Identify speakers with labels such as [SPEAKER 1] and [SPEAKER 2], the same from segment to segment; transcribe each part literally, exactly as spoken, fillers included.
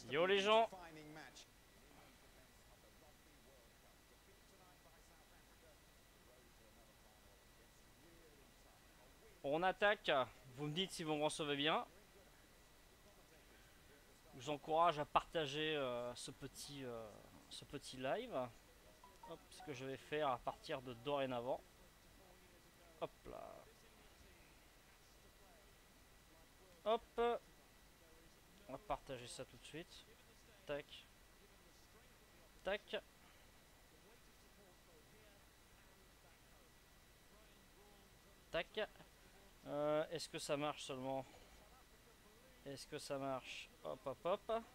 [SPEAKER 1] Yo les gens. On attaque, vous me dites si vous me recevez bien. Je vous encourage à partager euh, ce, petit, euh, ce petit live. Hop, ce que je vais faire à partir de dorénavant. Hop là. Hop. On va partager ça tout de suite. Tac. Tac. Tac. Euh, Est-ce que ça marche seulement? Est-ce que ça marche? Hop, hop, hop.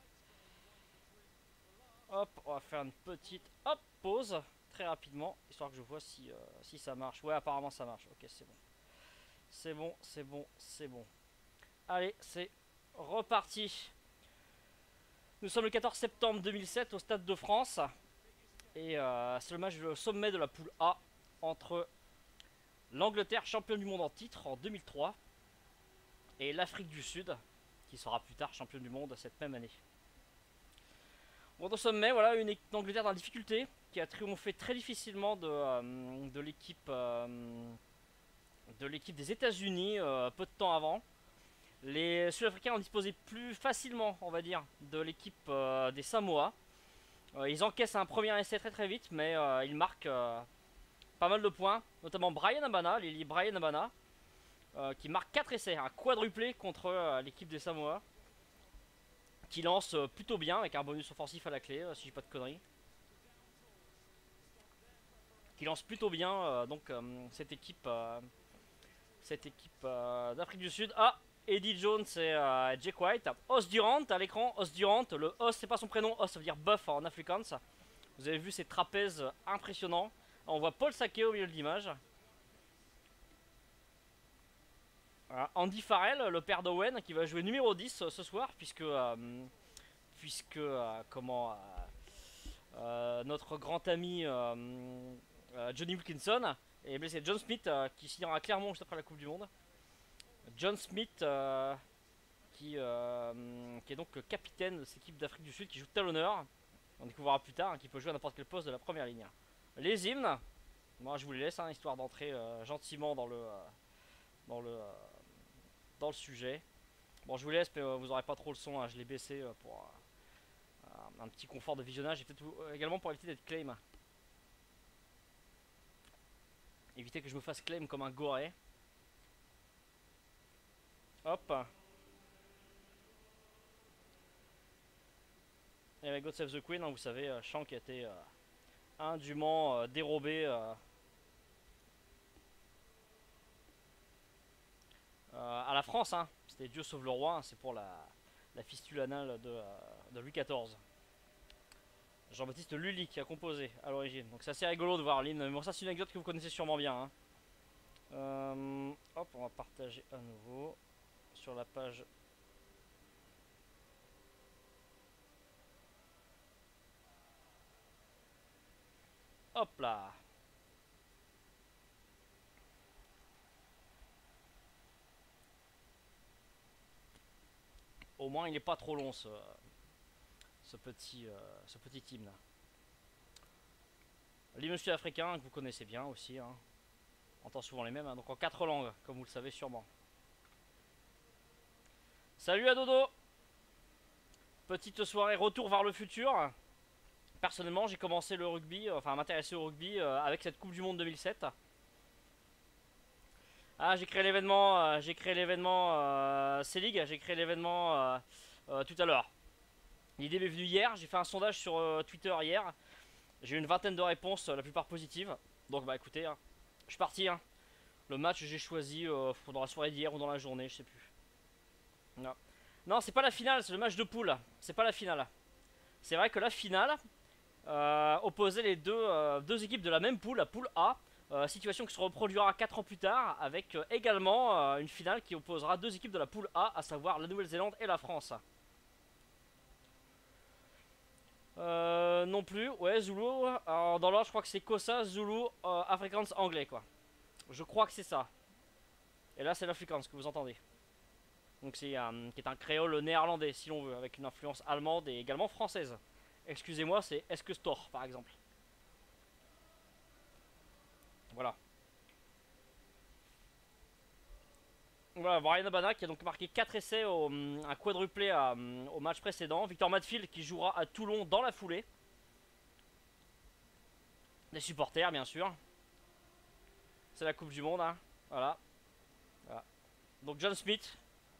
[SPEAKER 1] Hop, on va faire une petite hop pause très rapidement, histoire que je vois si, euh, si ça marche. Ouais, apparemment ça marche. Ok, c'est bon. C'est bon, c'est bon, c'est bon. Allez, c'est reparti. Nous sommes le quatorze septembre deux mille sept au Stade de France. Et euh, c'est le match le sommet de la poule A entre l'Angleterre, championne du monde en titre en deux mille trois, et l'Afrique du Sud, qui sera plus tard championne du monde cette même année. Bon, au sommet, voilà, une équipe d'Angleterre dans la difficulté, qui a triomphé très difficilement de, euh, de l'équipe euh, de l'équipe des États-Unis euh, peu de temps avant. Les Sud-Africains ont disposé plus facilement, on va dire, de l'équipe euh, des Samoa. Euh, ils encaissent un premier essai très très vite, mais euh, ils marquent euh, pas mal de points, notamment Bryan Habana, Lily Bryan Habana, euh, qui marque quatre essais, un quadruplé contre euh, l'équipe des Samoa, qui lance euh, plutôt bien avec un bonus offensif à la clé, euh, si je dis pas de conneries. Qui lance plutôt bien euh, donc euh, cette équipe, euh, cette équipe euh, d'Afrique du Sud. Ah, Eddie Jones et euh, Jake White. Os Durant à l'écran, Os Durant. Le Os c'est pas son prénom, Os ça veut dire buff en afrikaans. Vous avez vu ces trapèzes impressionnants. On voit Paul Saké au milieu de l'image. Voilà. Andy Farrell, le père d'Owen, qui va jouer numéro dix euh, ce soir, puisque, euh, puisque euh, comment, euh, euh, notre grand ami euh, euh, Johnny Wilkinson est blessé. John Smith, euh, qui signera clairement juste après la Coupe du Monde. John Smith, euh, qui, euh, qui est donc le capitaine de cette équipe d'Afrique du Sud, qui joue talonneur. On découvrira plus tard, hein, qui peut jouer à n'importe quel poste de la première ligne. Les hymnes, moi je vous les laisse, hein, histoire d'entrer euh, gentiment dans le, euh, dans le, euh, dans le sujet. Bon, je vous laisse, mais euh, vous aurez pas trop le son, hein, je l'ai baissé euh, pour euh, un petit confort de visionnage et peut-être euh, également pour éviter d'être claim. Éviter que je me fasse claim comme un goré. Hop. Et avec God Save the Queen, hein, vous savez, euh, chant qui a été euh, indûment euh, dérobé euh, euh, à la France. Hein. C'était Dieu sauve le roi, hein, c'est pour la, la fistule anale de, euh, de Louis quatorze. Jean-Baptiste Lully qui a composé à l'origine. Donc c'est assez rigolo de voir l'hymne. Mais bon, ça c'est une anecdote que vous connaissez sûrement bien. Hein. Euh, hop, on va partager à nouveau sur la page. Hop là. Au moins il n'est pas trop long ce, ce petit, euh, ce petit hymne. L'hymne sud-africain que vous connaissez bien aussi. Hein. On entend souvent les mêmes, hein, donc en quatre langues, comme vous le savez sûrement. Salut à Dodo. Petite soirée retour vers le futur. Personnellement, j'ai commencé le rugby, enfin à m'intéresser au rugby euh, avec cette Coupe du Monde deux mille sept. Ah, j'ai créé l'événement, euh, j'ai créé l'événement euh, C-League, j'ai créé l'événement euh, euh, tout à l'heure. L'idée m'est venue hier, j'ai fait un sondage sur euh, Twitter hier. J'ai eu une vingtaine de réponses, euh, la plupart positives. Donc bah écoutez, hein, je suis parti. Hein. Le match j'ai choisi euh, dans la soirée d'hier ou dans la journée, je sais plus. Non, non c'est pas la finale, c'est le match de poule. C'est pas la finale. C'est vrai que la finale euh, opposait les deux, euh, deux équipes de la même poule, la poule A. Euh, situation qui se reproduira quatre ans plus tard avec euh, également euh, une finale qui opposera deux équipes de la poule A, à savoir la Nouvelle-Zélande et la France. Euh, non plus, ouais, Zulu. Alors, dans l'ordre, je crois que c'est Kosa, Zulu, euh, Afrikaans, anglais, quoi. Je crois que c'est ça. Et là, c'est l'Afrikaans que vous entendez. Donc c'est un, qui est un créole néerlandais si l'on veut, avec une influence allemande et également française. Excusez-moi, c'est Est-ce que Store par exemple. Voilà. Voilà, Brian Abana qui a donc marqué quatre essais, au, un quadruplé à, au match précédent. Victor Matfield qui jouera à Toulon dans la foulée. Des supporters bien sûr. C'est la Coupe du Monde, hein. Voilà. Voilà. Donc John Smith.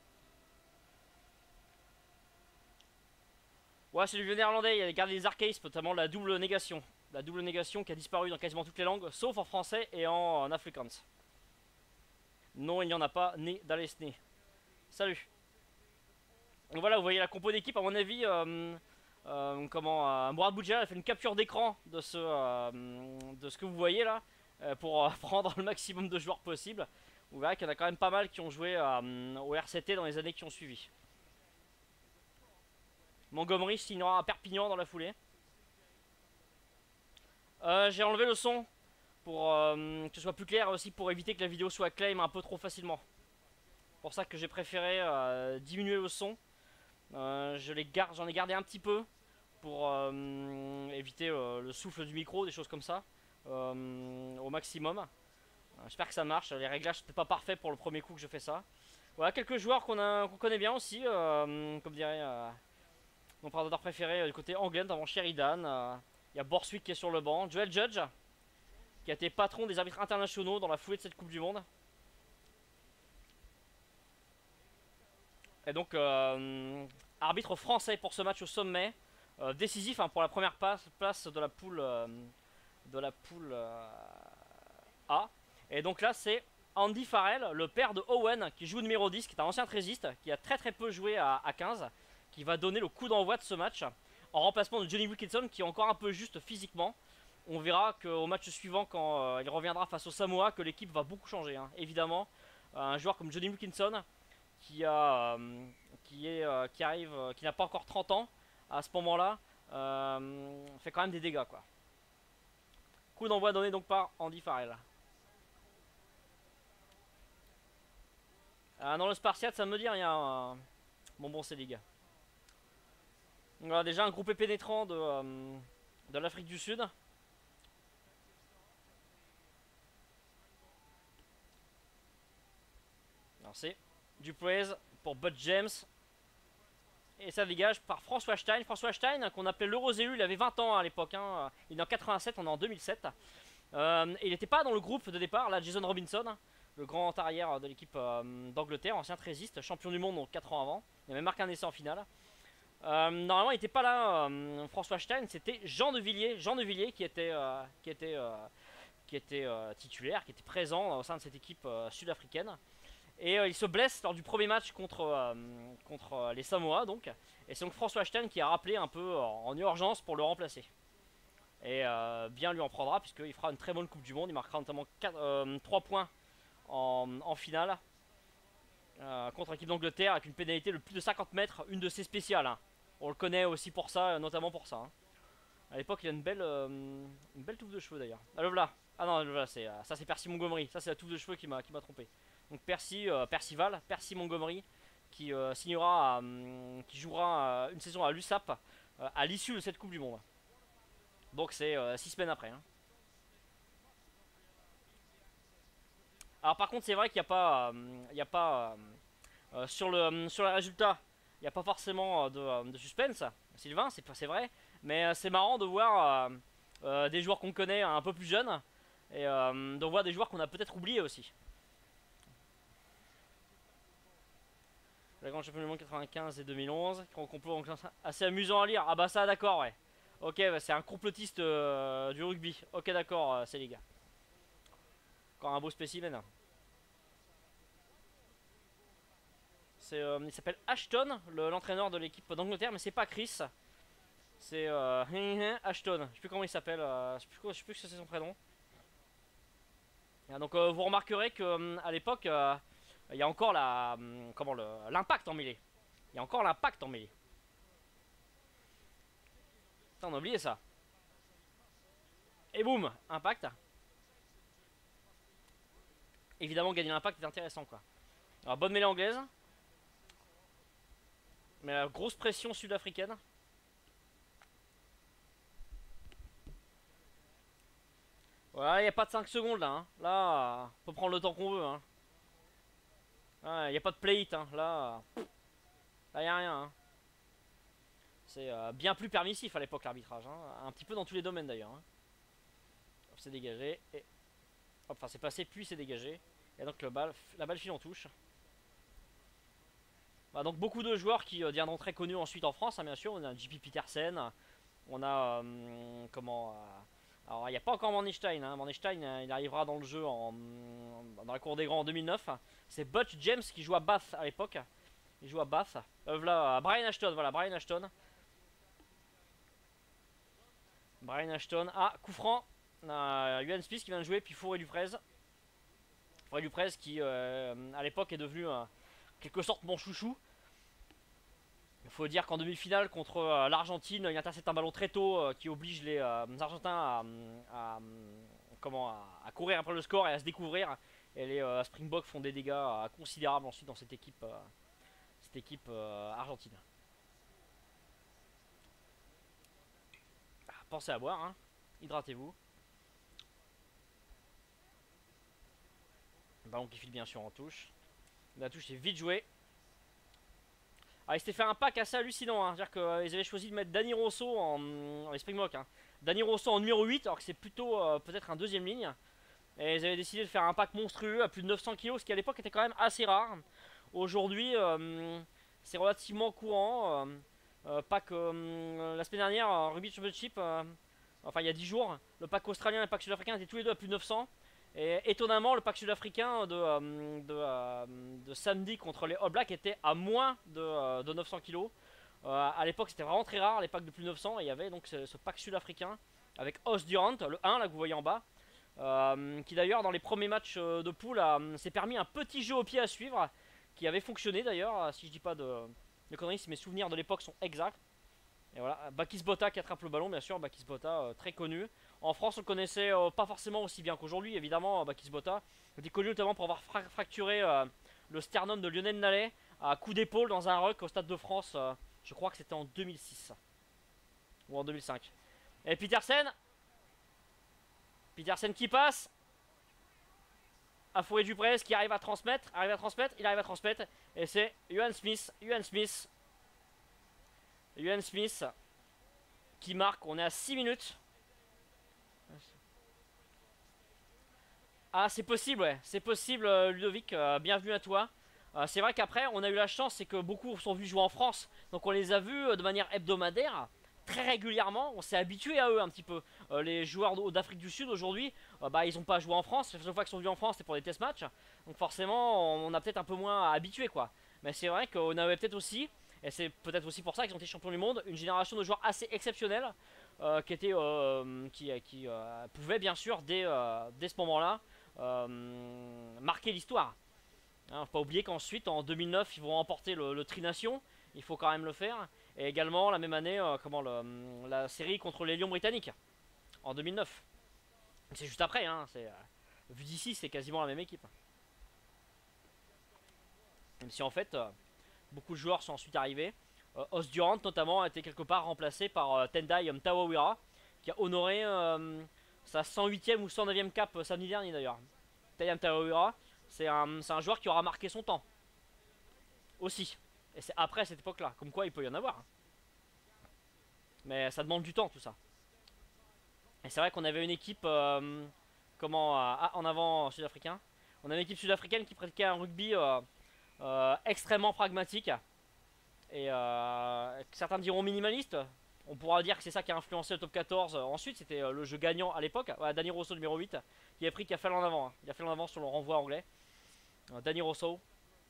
[SPEAKER 1] Ouais, c'est du vieux néerlandais, il a gardé les archaïsmes, notamment la double négation. La double négation qui a disparu dans quasiment toutes les langues, sauf en français et en, en afrikaans. Non, il n'y en a pas, né d'Alesné. Salut. Donc voilà, vous voyez la compo d'équipe, à mon avis, euh, euh, comment, euh, Mourad Boudjel a fait une capture d'écran de, ce, euh, de ce que vous voyez là, euh, pour euh, prendre le maximum de joueurs possible. Vous verrez qu'il y en a quand même pas mal qui ont joué euh, au R C T dans les années qui ont suivi. Montgomery signera à Perpignan dans la foulée. Euh, J'ai enlevé le son pour euh, que ce soit plus clair, aussi pour éviter que la vidéo soit claim un peu trop facilement. Pour ça que j'ai préféré euh, diminuer le son. Euh, je garde, j'en ai gardé un petit peu pour euh, éviter euh, le souffle du micro, des choses comme ça, euh, au maximum. Euh, J'espère que ça marche. Les réglages n'étaient pas parfaits pour le premier coup que je fais ça. Voilà quelques joueurs qu'on qu'on connaît bien aussi, euh, comme dirait euh, mon prédateur préféré euh, du côté anglais, notamment Sheridan. Il euh, y a Borswick qui est sur le banc. Joel Judge, qui a été patron des arbitres internationaux dans la foulée de cette Coupe du Monde. Et donc, euh, arbitre français pour ce match au sommet. Euh, décisif hein, pour la première place, place de la poule, euh, de la poule euh, A. Et donc là, c'est Andy Farrell, le père de Owen, qui joue numéro dix, qui est un ancien trésiste, qui a très très peu joué à, à quinze, qui va donner le coup d'envoi de ce match, en remplacement de Johnny Wilkinson, qui est encore un peu juste physiquement. On verra qu'au match suivant, quand euh, il reviendra face au Samoa, que l'équipe va beaucoup changer. Hein. Évidemment, euh, un joueur comme Johnny Wilkinson, qui, a, euh, qui, est, euh, qui arrive, euh, qui n'a pas encore trente ans, à ce moment-là, euh, fait quand même des dégâts, quoi. Coup d'envoi donné donc par Andy Farrell. Euh, dans le Spartiate, ça me dit rien, euh, mon bon Célig. Voilà, déjà un groupe pénétrant de, euh, de l'Afrique du Sud. C'est du praise pour Bud James. Et ça dégage par François Stein. François Stein, qu'on appelait l'Eurozéu, il avait vingt ans à l'époque. Hein. Il est en quatre-vingt-sept, on est en deux mille sept. Euh, et il n'était pas dans le groupe de départ. Là, Jason Robinson, le grand arrière de l'équipe euh, d'Angleterre, ancien trésiste, champion du monde donc quatre ans avant. Il a même marqué un essai en finale. Euh, normalement, il n'était pas là, euh, François Stein. C'était Jean de Villiers, Jean de Villiers qui était, euh, qui était, euh, qui était euh, titulaire, qui était présent au sein de cette équipe euh, sud-africaine. Et euh, il se blesse lors du premier match contre, euh, contre euh, les Samoa donc. Et c'est donc François Stein qui a rappelé un peu euh, en urgence pour le remplacer. Et euh, bien lui en prendra puisqu'il fera une très bonne Coupe du Monde. Il marquera notamment quatre, euh, trois points en, en finale euh, contre l'équipe d'Angleterre avec une pénalité de plus de cinquante mètres, une de ses spéciales. Hein. On le connaît aussi pour ça, notamment pour ça. Hein. À l'époque, il a une belle, euh, une belle touffe de cheveux d'ailleurs. Ah le voilà. Ah non, le voilà, c'est, euh, ça c'est Percy Montgomery. Ça c'est la touffe de cheveux qui m'a trompé. Donc Percy, euh, Percival, Percy Montgomery, qui euh, signera, euh, qui jouera euh, une saison à l'U S A P euh, à l'issue de cette Coupe du Monde. Donc c'est euh, six semaines après. Hein. Alors par contre c'est vrai qu'il n'y a pas, euh, il y a pas euh, sur le sur les résultats, il n'y a pas forcément de, de suspense. Sylvain, c'est vrai, mais euh, c'est marrant de voir euh, euh, des joueurs qu'on connaît un peu plus jeunes et euh, de voir des joueurs qu'on a peut-être oubliés aussi. La grande champion du monde quatre-vingt-quinze et deux mille onze, grand complot assez amusant à lire. Ah bah ça d'accord ouais. Ok, bah, c'est un complotiste euh, du rugby. Ok d'accord, euh, c'est les gars. Encore un beau spécimen. Euh, il s'appelle Ashton, l'entraîneur le, de l'équipe d'Angleterre, mais c'est pas Chris. C'est euh, Ashton. Je sais plus comment il s'appelle. Euh, je sais plus, je sais plus que c'est son prénom. Et donc euh, vous remarquerez que euh, à l'époque, euh, il y a encore la, euh, comment l'impact en mêlée. Il y a encore l'impact en mêlée. Putain, on a oublié ça. Et boum, impact. Évidemment, gagner l'impact est intéressant quoi. Alors bonne mêlée anglaise. Mais la grosse pression sud-africaine. Voilà, il n'y a pas de cinq secondes là. Hein. Là, on peut prendre le temps qu'on veut. Hein. Il n'y a pas de play-it. Hein. Là, là, il n'y a rien. Hein. C'est euh, bien plus permissif à l'époque l'arbitrage. Hein. Un petit peu dans tous les domaines d'ailleurs. Hein. C'est dégagé. Et... Enfin, c'est passé, puis c'est dégagé. Et donc le balle, la balle file en touche. Bah, donc beaucoup de joueurs qui euh, deviendront très connus ensuite en France, hein, bien sûr. On a J P Petersen. On a. Euh, comment. Euh, alors, il n'y a pas encore Manestein. Hein. Manestein, euh, il arrivera dans le jeu en, dans la cour des grands en deux mille neuf. C'est Butch James qui joue à Bath à l'époque. Il joue à Bath. Euh, voilà, Brian Ashton. Voilà, Brian Ashton. Brian Ashton. Ah, coup franc. Euh, Yuan Smith qui vient de jouer. Puis Fourré Duprez. Fourré Duprez qui, euh, à l'époque, est devenu euh, quelque sorte mon chouchou. Il faut dire qu'en demi-finale contre euh, l'Argentine, il intercepte un ballon très tôt euh, qui oblige les, euh, les Argentins à, à, comment, à, à courir après le score et à se découvrir. Et les euh, Springboks font des dégâts euh, considérables ensuite dans cette équipe, euh, cette équipe euh, argentine. Ah, pensez à boire, hein. Hydratez-vous. Ballon qui file bien sûr en touche. La touche est vite jouée. Ah, il s'était fait un pack assez hallucinant, hein. C'est-à-dire qu'ils euh, avaient choisi de mettre Danny Rosso en, en les Springboks, hein. Danny Rosso en numéro huit, alors que c'est plutôt euh, peut-être un deuxième ligne. Et ils avaient décidé de faire un pack monstrueux à plus de neuf cents kilos, ce qui à l'époque était quand même assez rare. Aujourd'hui, euh, c'est relativement courant. Euh, euh, pack euh, la semaine dernière, euh, Rugby Championship, euh, enfin il y a dix jours, le pack australien et le pack sud-africain étaient tous les deux à plus de neuf cents. Et étonnamment, le pack sud-africain de, euh, de, euh, de samedi contre les All Blacks était à moins de, euh, de neuf cents kilos. Euh, à l'époque, c'était vraiment très rare les packs de plus de neuf cents. Et il y avait donc ce, ce pack sud-africain avec Os Durant, le un là que vous voyez en bas. Euh, qui d'ailleurs dans les premiers matchs de poule s'est permis un petit jeu au pied à suivre qui avait fonctionné d'ailleurs, si je dis pas de, de conneries, si mes souvenirs de l'époque sont exacts. Et voilà, Bakis Bota qui attrape le ballon, bien sûr, Bakis Bota euh, très connu. En France on le connaissait euh, pas forcément aussi bien qu'aujourd'hui, évidemment, Bakis Bota était connu notamment pour avoir fra fracturé euh, le sternum de Lionel Nallet à coup d'épaule dans un ruck au Stade de France, euh, je crois que c'était en deux mille six ou en deux mille cinq. Et Petersen Petersen qui passe à Fourré Duprez qui arrive à transmettre, arrive à transmettre, il arrive à transmettre, et c'est Yuan Smith, Yuan Smith, Yuan Smith qui marque. On est à six minutes. Ah, c'est possible, ouais, c'est possible, Ludovic, euh, bienvenue à toi. Euh, c'est vrai qu'après, on a eu la chance, c'est que beaucoup sont venus jouer en France, donc on les a vus euh, de manière hebdomadaire. Très régulièrement, on s'est habitué à eux un petit peu. Euh, les joueurs d'Afrique du Sud aujourd'hui, euh, bah, ils n'ont pas joué en France. La seule fois qu'ils sont venus en France, c'était pour des test matchs. Donc forcément, on a peut-être un peu moins habitué, quoi. Mais c'est vrai qu'on avait peut-être aussi, et c'est peut-être aussi pour ça qu'ils ont été champions du monde, une génération de joueurs assez exceptionnels euh, qui était, euh, qui, qui euh, pouvaient bien sûr dès, euh, dès ce moment-là euh, marquer l'histoire. Hein, faut pas oublier qu'ensuite, en deux mille neuf, ils vont remporter le, le Tri-Nation. Il faut quand même le faire. Et également, la même année, euh, comment le, la série contre les Lions britanniques. En deux mille neuf. C'est juste après. Hein, euh, vu d'ici, c'est quasiment la même équipe. Même si en fait, euh, beaucoup de joueurs sont ensuite arrivés. Euh, Os Durant, notamment, a été quelque part remplacé par euh, Tendai Mtawawira, qui a honoré euh, sa cent huitième ou cent neuvième cap euh, samedi dernier d'ailleurs. Tendai Mtawawira, c'est un, un joueur qui aura marqué son temps. Aussi. Et c'est après cette époque-là. Comme quoi, il peut y en avoir. Mais ça demande du temps, tout ça. Et c'est vrai qu'on avait une équipe... Euh, comment... Euh, en avant sud-africain. On avait une équipe sud-africaine qui pratiquait un rugby euh, euh, extrêmement pragmatique. Et euh, certains diront minimaliste. On pourra dire que c'est ça qui a influencé le top quatorze. Ensuite, c'était euh, le jeu gagnant à l'époque. Voilà, Danny Rosso, numéro huit. Qui a pris, qui a fait l'en avant. Hein. Il a fait l'en avant sur le renvoi anglais. Euh, Danny Rosso.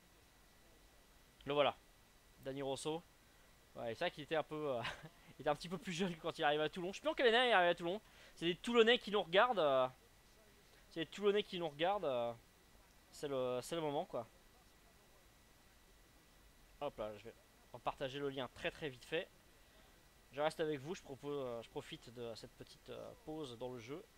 [SPEAKER 1] Le voilà. Danny Rosso. Ouais, c'est vrai qu'il était un peu... Euh, il était un petit peu plus jeune quand il arrive à Toulon. Je sais plus en quelle année il arrive à Toulon. C'est des Toulonnais qui nous regardent. Euh, c'est des Toulonnais qui nous regardent. Euh, c'est le, le moment, quoi. Hop là, je vais partager le lien très très vite fait. Je reste avec vous, je, propose, euh, je profite de cette petite euh, pause dans le jeu.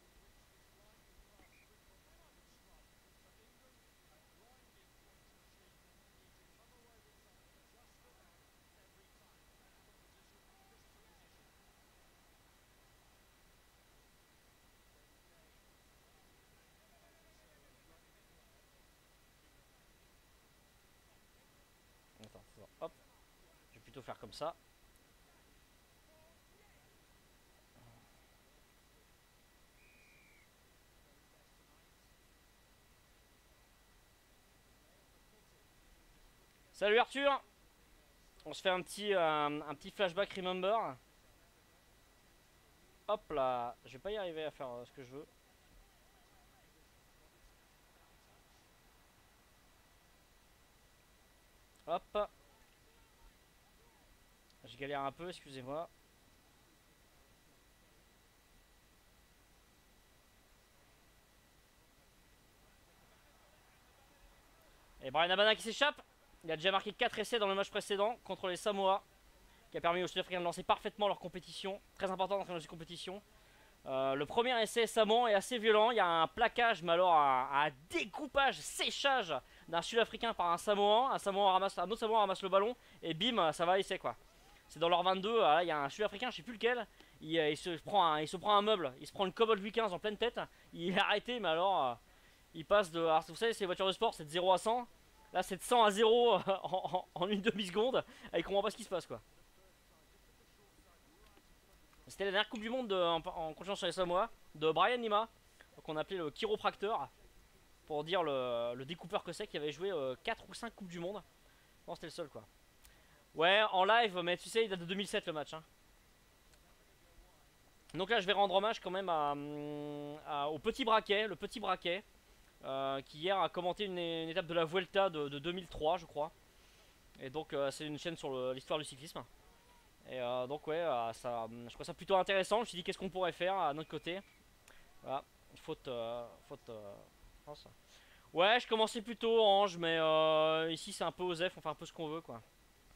[SPEAKER 1] plutôt faire comme ça. Salut Arthur. On se fait un petit, euh, un petit flashback remember. Hop là. Je vais pas y arriver à faire euh, ce que je veux. Hop. Je galère un peu, excusez-moi. Et Brian Abana qui s'échappe. Il a déjà marqué quatre essais dans le match précédent contre les Samoa, qui a permis aux Sud-Africains de lancer parfaitement leur compétition. Très important dans cette compétition. Euh, le premier essai samoan est assez violent. Il y a un plaquage, mais alors un, un découpage, séchage d'un Sud-Africain par un Samoan. Un, Samoan ramasse, un autre Samoan ramasse le ballon et bim, ça va essai quoi. C'est dans leur vingt-deux. Là, il y a un Sud-Africain, je sais plus lequel. Il, il, se prend un, il se prend un meuble. Il se prend une Cobalt huit quinze en pleine tête. Il est arrêté, mais alors euh, il passe de. Alors, vous savez, ces voitures de sport, c'est de zéro à cent. Là, c'est de cent à zéro en, en, en une demi-seconde. Il comprend pas ce qui se passe quoi. C'était la dernière Coupe du Monde de, en, en continuant sur les Samoa de Brian Lima, qu'on appelait le chiropracteur, pour dire le, le découpeur que c'est, qui avait joué euh, quatre ou cinq Coupes du Monde. Non, c'était le seul quoi. Ouais, en live, mais tu sais, il date de deux mille sept le match. Hein. Donc là, je vais rendre hommage quand même à, à, au petit braquet, le petit braquet, euh, qui hier a commenté une, une étape de la Vuelta de, de deux mille trois, je crois. Et donc, euh, c'est une chaîne sur l'histoire du cyclisme. Et euh, donc ouais, euh, ça, je trouve ça plutôt intéressant. Je me suis dit qu'est-ce qu'on pourrait faire à notre côté. Voilà, faute, euh, faute. Euh, oh, ça. Ouais, je commençais plutôt Ange, mais euh, ici c'est un peu Osef, on fait un peu ce qu'on veut quoi.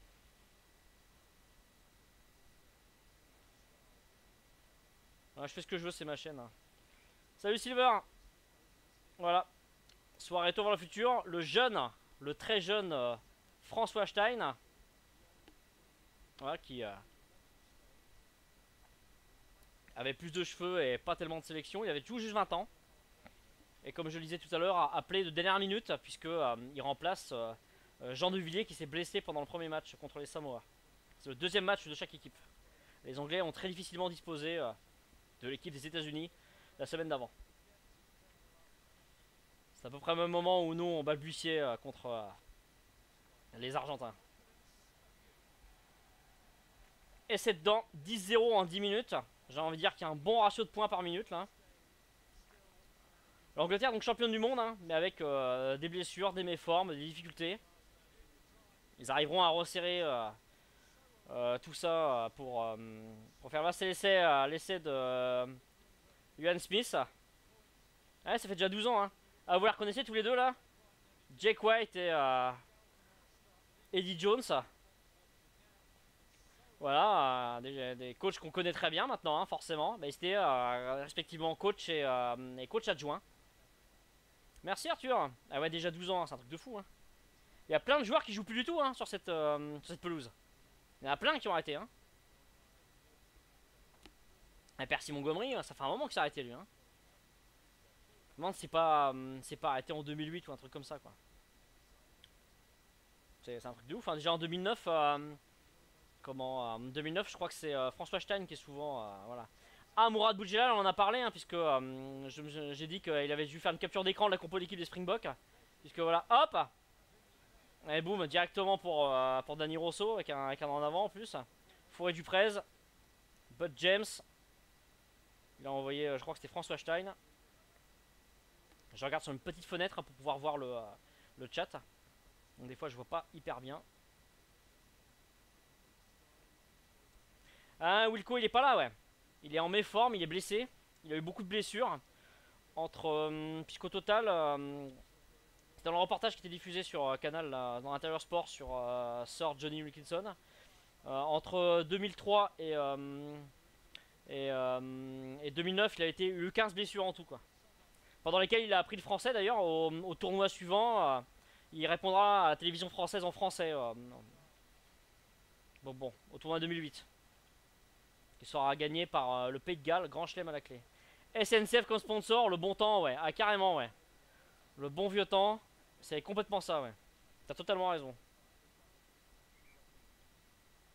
[SPEAKER 1] Ouais, je fais ce que je veux, c'est ma chaîne. Hein. Salut Silver. Voilà, soirée Retour vers le futur. Le jeune, le très jeune euh, François Stein. Voilà, qui euh, avait plus de cheveux et pas tellement de sélection. Il avait tout juste vingt ans. Et comme je le disais tout à l'heure, appelé de dernière minute, puisque euh, il remplace euh, Jean de Villiers qui s'est blessé pendant le premier match contre les Samoa. C'est le deuxième match de chaque équipe. Les Anglais ont très difficilement disposé euh, de l'équipe des États-Unis la semaine d'avant. C'est à peu près au même moment où nous on balbutiait euh, contre euh, les Argentins. Et c'est dedans, dix zéro en dix minutes. J'ai envie de dire qu'il y a un bon ratio de points par minute là. L'Angleterre donc championne du monde, hein, mais avec euh, des blessures, des méformes, des difficultés. Ils arriveront à resserrer euh, euh, tout ça euh, pour, euh, pour faire passer l'essai euh, l'essai de euh, Ian Smith. Ouais, ça fait déjà douze ans. Hein. Ah, vous les reconnaissez tous les deux là? Jake White et euh, Eddie Jones. Voilà, euh, des, des coachs qu'on connaît très bien maintenant, hein, forcément. Mais c'était euh, respectivement coach et, euh, et coach adjoint. Merci Arthur. Ah ouais, déjà douze ans, hein, c'est un truc de fou. Hein. Il y a plein de joueurs qui jouent plus du tout hein, sur, cette, euh, sur cette pelouse. Il y en a plein qui ont arrêté. Hein. Et Percy Montgomery, ça fait un moment qu'il s'est arrêté lui. Hein. Je me demande si c'est pas, euh, c'est pas arrêté en deux mille huit ou un truc comme ça quoi. C'est un truc de ouf. Hein. Déjà en deux mille neuf, euh, comment, euh, en deux mille neuf, je crois que c'est euh, François Stein qui est souvent, euh, voilà. Ah, Mourad Boudjelal, on en a parlé, hein, puisque euh, j'ai dit qu'il avait dû faire une capture d'écran de la compo d'équipe des Springboks. Puisque voilà, hop. Et boum, directement pour, euh, pour Danny Rosso, avec un, avec un en avant en plus. Forêt du Prez. Bud James. Il a envoyé, euh, je crois que c'était François Stein. Je regarde sur une petite fenêtre hein, pour pouvoir voir le, euh, le chat. Donc des fois je vois pas hyper bien. Ah, Wilco il est pas là, ouais. Il est en méforme, il est blessé. Il a eu beaucoup de blessures. Entre. Euh, Puisqu'au total. Euh, dans le reportage qui était diffusé sur euh, Canal, là, dans l'intérieur sport, sur euh, Sir Johnny Wilkinson. Euh, entre deux mille trois et, euh, et, euh, et deux mille neuf, il a été, eu quinze blessures en tout, quoi. Pendant lesquelles il a appris le français d'ailleurs. Au, au tournoi suivant, euh, il répondra à la télévision française en français. Euh, bon, bon, au tournoi deux mille huit. Qui sera gagné par euh, le Pays de Galles, Grand Chelem à la clé. S N C F comme sponsor, le bon temps, ouais. Ah, carrément, ouais. Le bon vieux temps, c'est complètement ça, ouais. T'as totalement raison.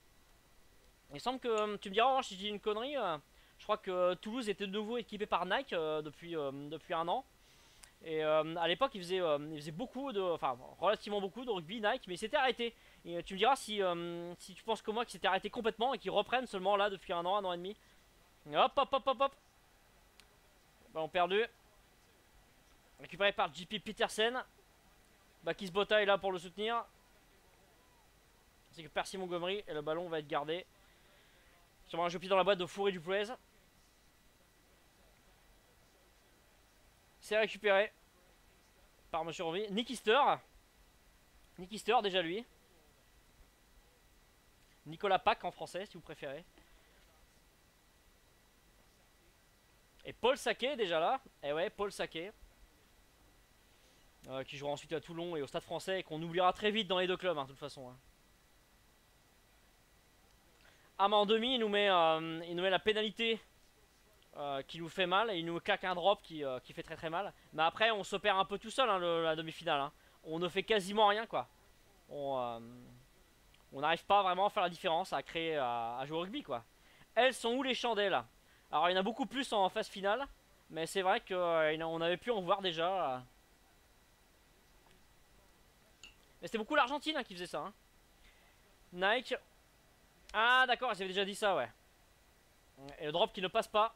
[SPEAKER 1] Il semble que, euh, tu me diras oh, si je dis une connerie, euh, je crois que euh, Toulouse était de nouveau équipé par Nike euh, depuis, euh, depuis un an. Et euh, à l'époque, il faisait, euh, il faisait beaucoup de, enfin relativement beaucoup de rugby Nike, mais il s'était arrêté. Et euh, tu me diras si, euh, si tu penses que moi qu'il s'était arrêté complètement et qu'ils reprennent seulement là depuis un an, un an et demi. Hop, hop, hop, hop, hop. Ballon perdu. Récupéré par J P Petersen. Bakis-Bota est là pour le soutenir. C'est que Percy Montgomery et le ballon va être gardé. Sûrement un jeu pied dans la boîte de Fourré du Plaise. C'est récupéré par Monsieur Rovi. Nick Easter. Nick Easter, déjà lui. Nicolas Pack en français, si vous préférez. Et Paul Saquet, déjà là. Et ouais, Paul Saquet. Euh, qui jouera ensuite à Toulon et au Stade Français. Et qu'on oubliera très vite dans les deux clubs, hein, de toute façon. Hein. Ah, mais en demi, il nous met, euh, il nous met la pénalité euh, qui nous fait mal. Et il nous claque un drop qui, euh, qui fait très très mal. Mais après, on se perd un peu tout seul, hein, le, la demi-finale. Hein. On ne fait quasiment rien, quoi. On euh, on n'arrive pas vraiment à faire la différence, à créer, à, à jouer au rugby, quoi. Elles sont où les chandelles? Alors, il y en a beaucoup plus en phase finale. Mais c'est vrai qu'on euh, avait pu en voir déjà. Euh. Mais c'était beaucoup l'Argentine hein, qui faisait ça. Hein. Nike. Ah, d'accord, j'avais déjà dit ça, ouais. Et le drop qui ne passe pas.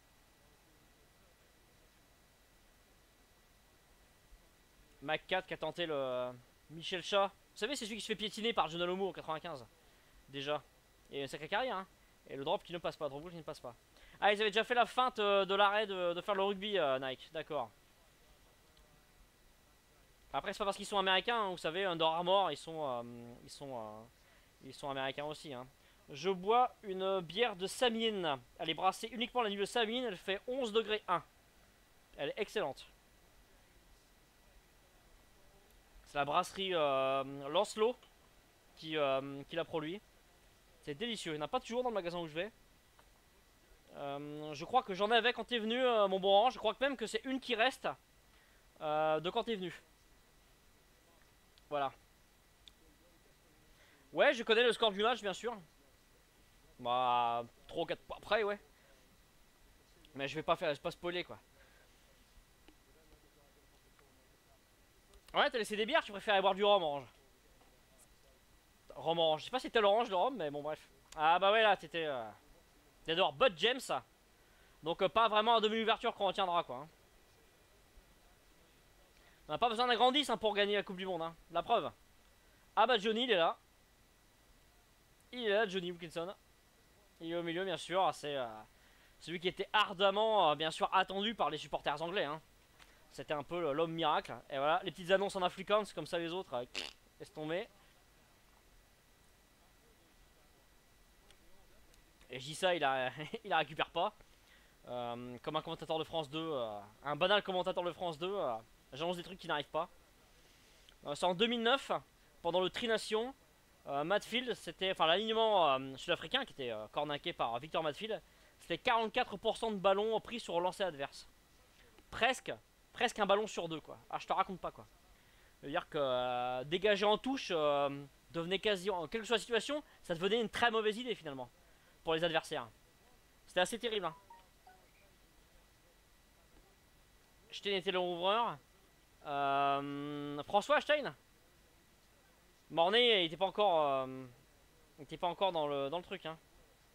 [SPEAKER 1] Mac quatre qui a tenté le Michel Chat. Vous savez, c'est celui qui se fait piétiner par John Alomo en quatre-vingt-quinze. Déjà. Et une sacrée carrière, hein. Et le drop qui ne passe pas, drop qui ne passe pas. Ah, ils avaient déjà fait la feinte euh, de l'arrêt de, de faire le rugby, euh, Nike. D'accord. Après, c'est pas parce qu'ils sont américains, hein, vous savez, Under Armour, ils sont, euh, ils sont, euh, ils sont américains aussi. Hein. Je bois une bière de Samine. Elle est brassée uniquement la nuit de Samine. Elle fait onze degrés un. Elle est excellente. C'est la brasserie euh, Lancelot qui, euh, qui la produit. C'est délicieux. Il n'y en a pas toujours dans le magasin où je vais. Euh, je crois que j'en avais quand t'es venu, euh, mon bon rang. Je crois que même que c'est une qui reste euh, de quand t'es venu. Voilà. Ouais, je connais le score du match, bien sûr. Bah, trois ou quatre points après, ouais. Mais je vais pas faire, je vais pas spoiler, quoi. Ouais, t'as laissé des bières, tu préférais boire du rhum orange. Rhum orange. Je sais pas si c'était l'orange, le rhum, mais bon, bref. Ah bah ouais, là, t'étais... Euh... T'es dehors, Bud James. Donc euh, pas vraiment un demi-ouverture qu'on retiendra, quoi. Hein. On n'a pas besoin d'un grand dix hein, pour gagner la Coupe du Monde. Hein. La preuve. Ah bah Johnny, il est là. Il est là, Johnny Wilkinson. Il est au milieu, bien sûr. C'est euh, celui qui était ardemment, euh, bien sûr, attendu par les supporters anglais. Hein. C'était un peu l'homme miracle. Et voilà, les petites annonces en afrikaans, comme ça les autres. Euh, laisse tomber. Et je dis ça, il la, il la récupère pas. Euh, comme un commentateur de France deux. Euh, un banal commentateur de France deux. Euh, J'annonce des trucs qui n'arrivent pas. Euh, C'est en deux mille neuf, pendant le Tri-Nation. Euh, Matfield, c'était, enfin l'alignement euh, sud-africain qui était euh, cornaqué par Victor Matfield, c'était quarante-quatre pour cent de ballons pris sur lancer adverse. Presque, presque un ballon sur deux quoi. Ah je te raconte pas quoi. C'est-à-dire que euh, dégager en touche euh, devenait quasi, en quelle que soit la situation, ça devenait une très mauvaise idée finalement pour les adversaires. C'était assez terrible. Hein. Stein était le rouvreur. Euh, François Stein. Mornay, il était pas encore, euh, il était pas encore dans le, dans le truc. Hein.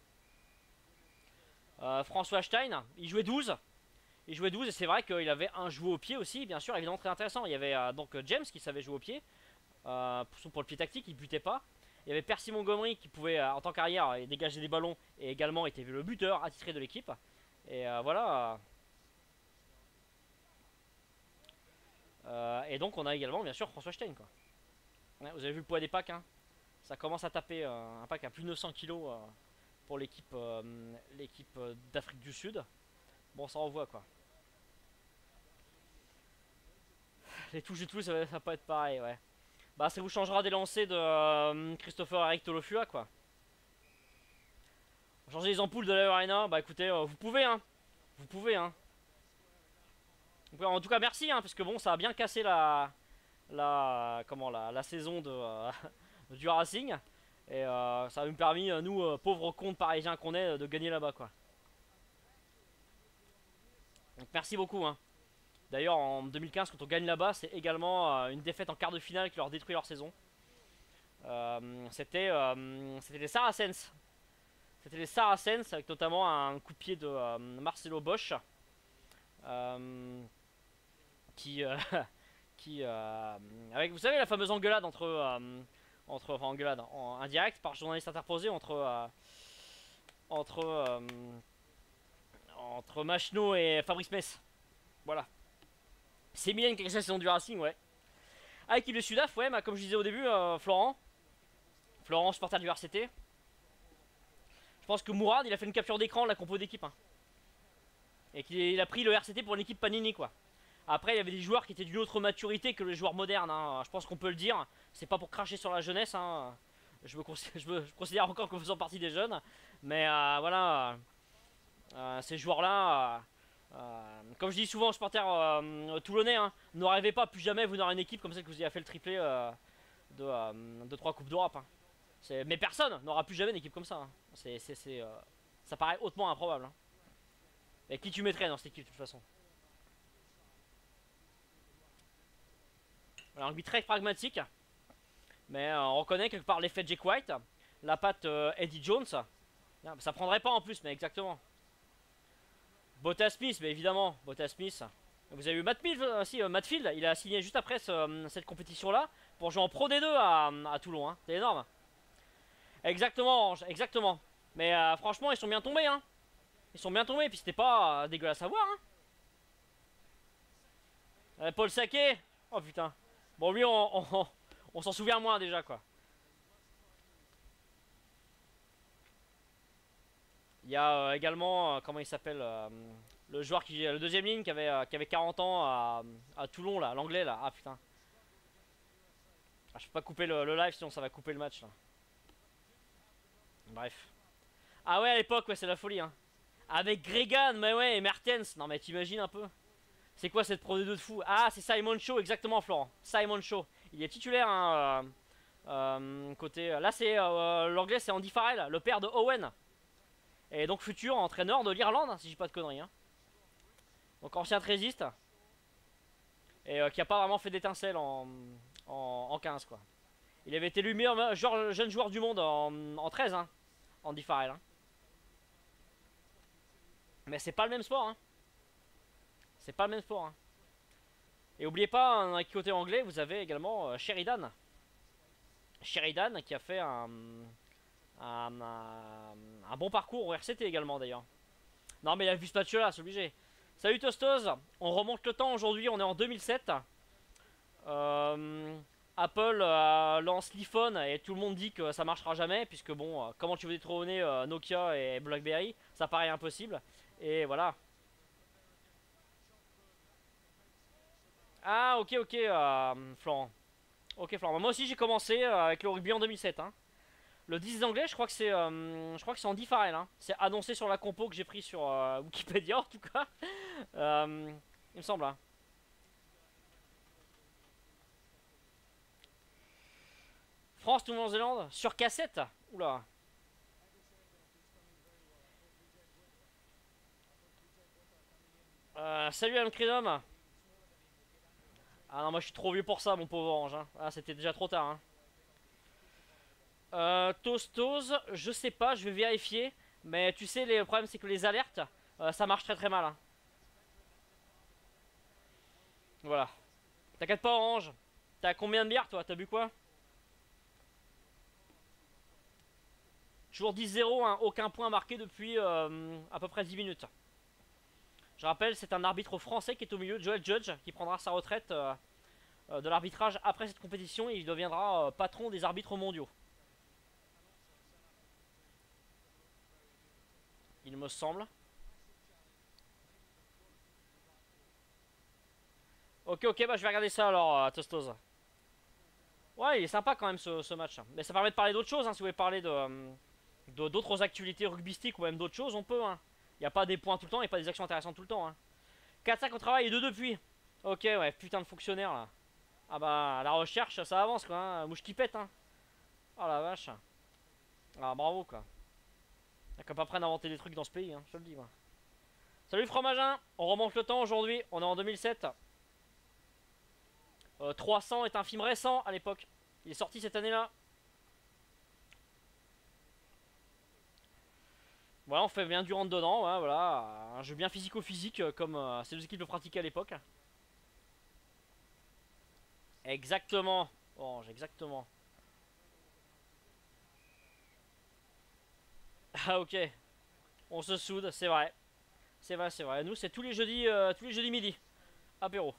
[SPEAKER 1] Euh, François Stein, il jouait douze. Il jouait douze et c'est vrai qu'il avait un joueur au pied aussi, bien sûr, évidemment très intéressant. Il y avait euh, donc James qui savait jouer au pied. Euh, pour, pour le pied tactique, il butait pas. Il y avait Percy Montgomery qui pouvait, euh, en tant qu'arrière, euh, dégager des ballons et également était le buteur attitré de l'équipe. Et euh, voilà. Euh, et donc on a également, bien sûr, François Stein. Quoi. Ouais, vous avez vu le poids des packs, hein. Ça commence à taper euh, un pack à plus de neuf cents kilos euh, pour l'équipe euh, l'équipe euh, d'Afrique du Sud. Bon, ça envoie quoi. Les touches de Toulouse, ça va, ça va pas être pareil, ouais. Bah, ça vous changera des lancers de euh, Christopher Eric Tolofua, quoi. Changer les ampoules de la Arena, bah écoutez, euh, vous pouvez, hein. Vous pouvez, hein. En tout cas, merci, hein, parce que bon, ça a bien cassé la, la, comment, la, la saison de, euh, du Racing. Et euh, ça a nous permis, euh, nous, euh, pauvres comptes parisiens qu'on est, euh, de gagner là-bas, quoi. Donc merci beaucoup, hein. D'ailleurs, en deux mille quinze, quand on gagne là-bas, c'est également euh, une défaite en quart de finale qui leur détruit leur saison. Euh, c'était euh, c'était les Saracens. C'était les Saracens, avec notamment un coup de pied de euh, Marcelo Bosch. Euh, qui... euh, qui euh, avec, vous savez, la fameuse engueulade entre... Euh, entre enfin, engueulade, en indirect, par journaliste interposé entre... Euh, entre... Euh, entre Machno et Fabrice Metz. Voilà. C'est Mylène qui a créé la saison du Racing, ouais. Ah, équipe de Sudaf, ouais, bah, comme je disais au début, euh, Florent. Florent, supporter du R C T. Je pense que Mourad, il a fait une capture d'écran de la compo d'équipe. Hein. Et qu'il a pris le R C T pour une équipe Panini, quoi. Après, il y avait des joueurs qui étaient d'une autre maturité que les joueurs modernes. Hein. Je pense qu'on peut le dire. C'est pas pour cracher sur la jeunesse. Hein. Je, me considère, je, me, je considère encore comme faisant partie des jeunes. Mais euh, voilà. Euh, ces joueurs-là... Euh, Euh, comme je dis souvent aux supporters euh, toulonnais, hein, ne rêvez pas, plus jamais vous n'aurez une équipe comme celle que vous avez fait le triplé euh, de, euh, de trois Coupes d'Europe. Hein. Mais personne n'aura plus jamais une équipe comme ça. Hein. C'est, c'est, c'est, euh, ça paraît hautement improbable. Hein. Et qui tu mettrais dans cette équipe de toute façon? Alors, un but très pragmatique, mais euh, on reconnaît quelque part l'effet Jake White, la patte euh, Eddie Jones. Ça prendrait pas en plus, mais exactement. Bottas Smith, mais évidemment, Bottas Smith. Vous avez eu Matt Field, euh, si, euh, Matt Field, il a signé juste après ce, euh, cette compétition-là pour jouer en Pro D deux à, à Toulon. Hein. C'est énorme. Exactement, exactement. Mais euh, franchement, ils sont bien tombés. Hein. Ils sont bien tombés, et puis c'était pas euh, dégueulasse à voir. Hein. Euh, Paul Saquet. Oh putain. Bon, lui, on, on, on, on s'en souvient moins déjà, quoi. Il y a euh, également, euh, comment il s'appelle, euh, le joueur qui, le deuxième ligne qui avait, euh, qui avait quarante ans à, à Toulon, là, l'anglais, là. Ah putain. Ah, je peux pas couper le, le live, sinon ça va couper le match, là. Bref. Ah ouais, à l'époque, ouais, c'est la folie, hein. Avec Gregan, mais ouais, et Mertens. Non, mais t'imagines un peu. C'est quoi cette Pro D deux de fou? Ah, c'est Simon Shaw, exactement, Florent. Simon Shaw. Il est titulaire, hein, euh, euh, côté... Là, c'est... Euh, l'anglais, c'est Andy Farrell, le père de Owen. Et donc futur entraîneur de l'Irlande, si je dis pas de conneries. Hein. Donc ancien trésiste. Et euh, qui a pas vraiment fait d'étincelle en, en, en quinze, quoi. Il avait été élu meilleur genre, jeune joueur du monde en, en treize, hein. Andy Farrell. Hein. Mais c'est pas le même sport, hein. C'est pas le même sport, hein. Et oubliez pas, hein, côté anglais, vous avez également euh, Sheridan. Sheridan qui a fait un, un, un, un bon parcours au R C T également, d'ailleurs. Non, mais il a vu ce match-là, c'est obligé. Salut Tostos, on remonte le temps aujourd'hui, on est en deux mille sept. Euh, Apple euh, lance l'iPhone et tout le monde dit que ça marchera jamais, puisque bon, euh, comment tu veux détrôner euh, Nokia et BlackBerry, ça paraît impossible. Et voilà. Ah, ok, ok, euh, Florent. Ok, Florent. Moi aussi j'ai commencé euh, avec le rugby en deux mille sept. Hein. Le dix anglais, je crois que c'est euh, je crois que c'est Andy Farrell. Hein. C'est annoncé sur la compo que j'ai pris sur euh, Wikipédia en tout cas. euh, il me semble. Hein. France, Nouvelle-Zélande, sur cassette. Oula. Euh, salut Amcridom. Ah non, moi je suis trop vieux pour ça, mon pauvre Orange. Hein. Ah, c'était déjà trop tard. Hein. Euh, Tostos, je sais pas, je vais vérifier. Mais tu sais, le problème c'est que les alertes, euh, ça marche très très mal. Hein. Voilà. T'inquiète pas, Orange. T'as combien de bières toi? T'as bu quoi? Toujours dix zéro, hein, aucun point marqué depuis euh, à peu près dix minutes. Je rappelle, c'est un arbitre français qui est au milieu, Joel Judge, qui prendra sa retraite euh, euh, de l'arbitrage après cette compétition et il deviendra euh, patron des arbitres mondiaux. Il me semble. Ok, ok, bah je vais regarder ça alors, euh, Tostos. Ouais, il est sympa quand même ce, ce match. Mais ça permet de parler d'autres choses, hein, si vous voulez parler de... Euh, d'autres actualités rugbystiques ou même d'autres choses, on peut. Hein. Il n'y a pas des points tout le temps, il n'y a pas des actions intéressantes tout le temps. Hein. quatre cinq au travail et deux depuis. Ok, ouais, putain de fonctionnaire là. Ah bah, la recherche, ça avance quoi. Hein. Mouche qui pète. Hein. Oh la vache. Ah, bravo quoi. Y'a qu'à pas prendre à inventer des trucs dans ce pays, hein, je te le dis moi. Salut Fromagin, on remonte le temps aujourd'hui, on est en deux mille sept. Euh, trois cents est un film récent à l'époque. Il est sorti cette année-là. Voilà, on fait bien du rentre dedans, ouais, voilà. Un jeu bien physico-physique, euh, comme euh, ces deux équipes le pratiquaient à l'époque. Exactement. Orange, exactement. Ah ok. On se soude, c'est vrai. C'est vrai, c'est vrai. Nous, c'est tous les jeudis, euh, tous les jeudis midi. Apéro.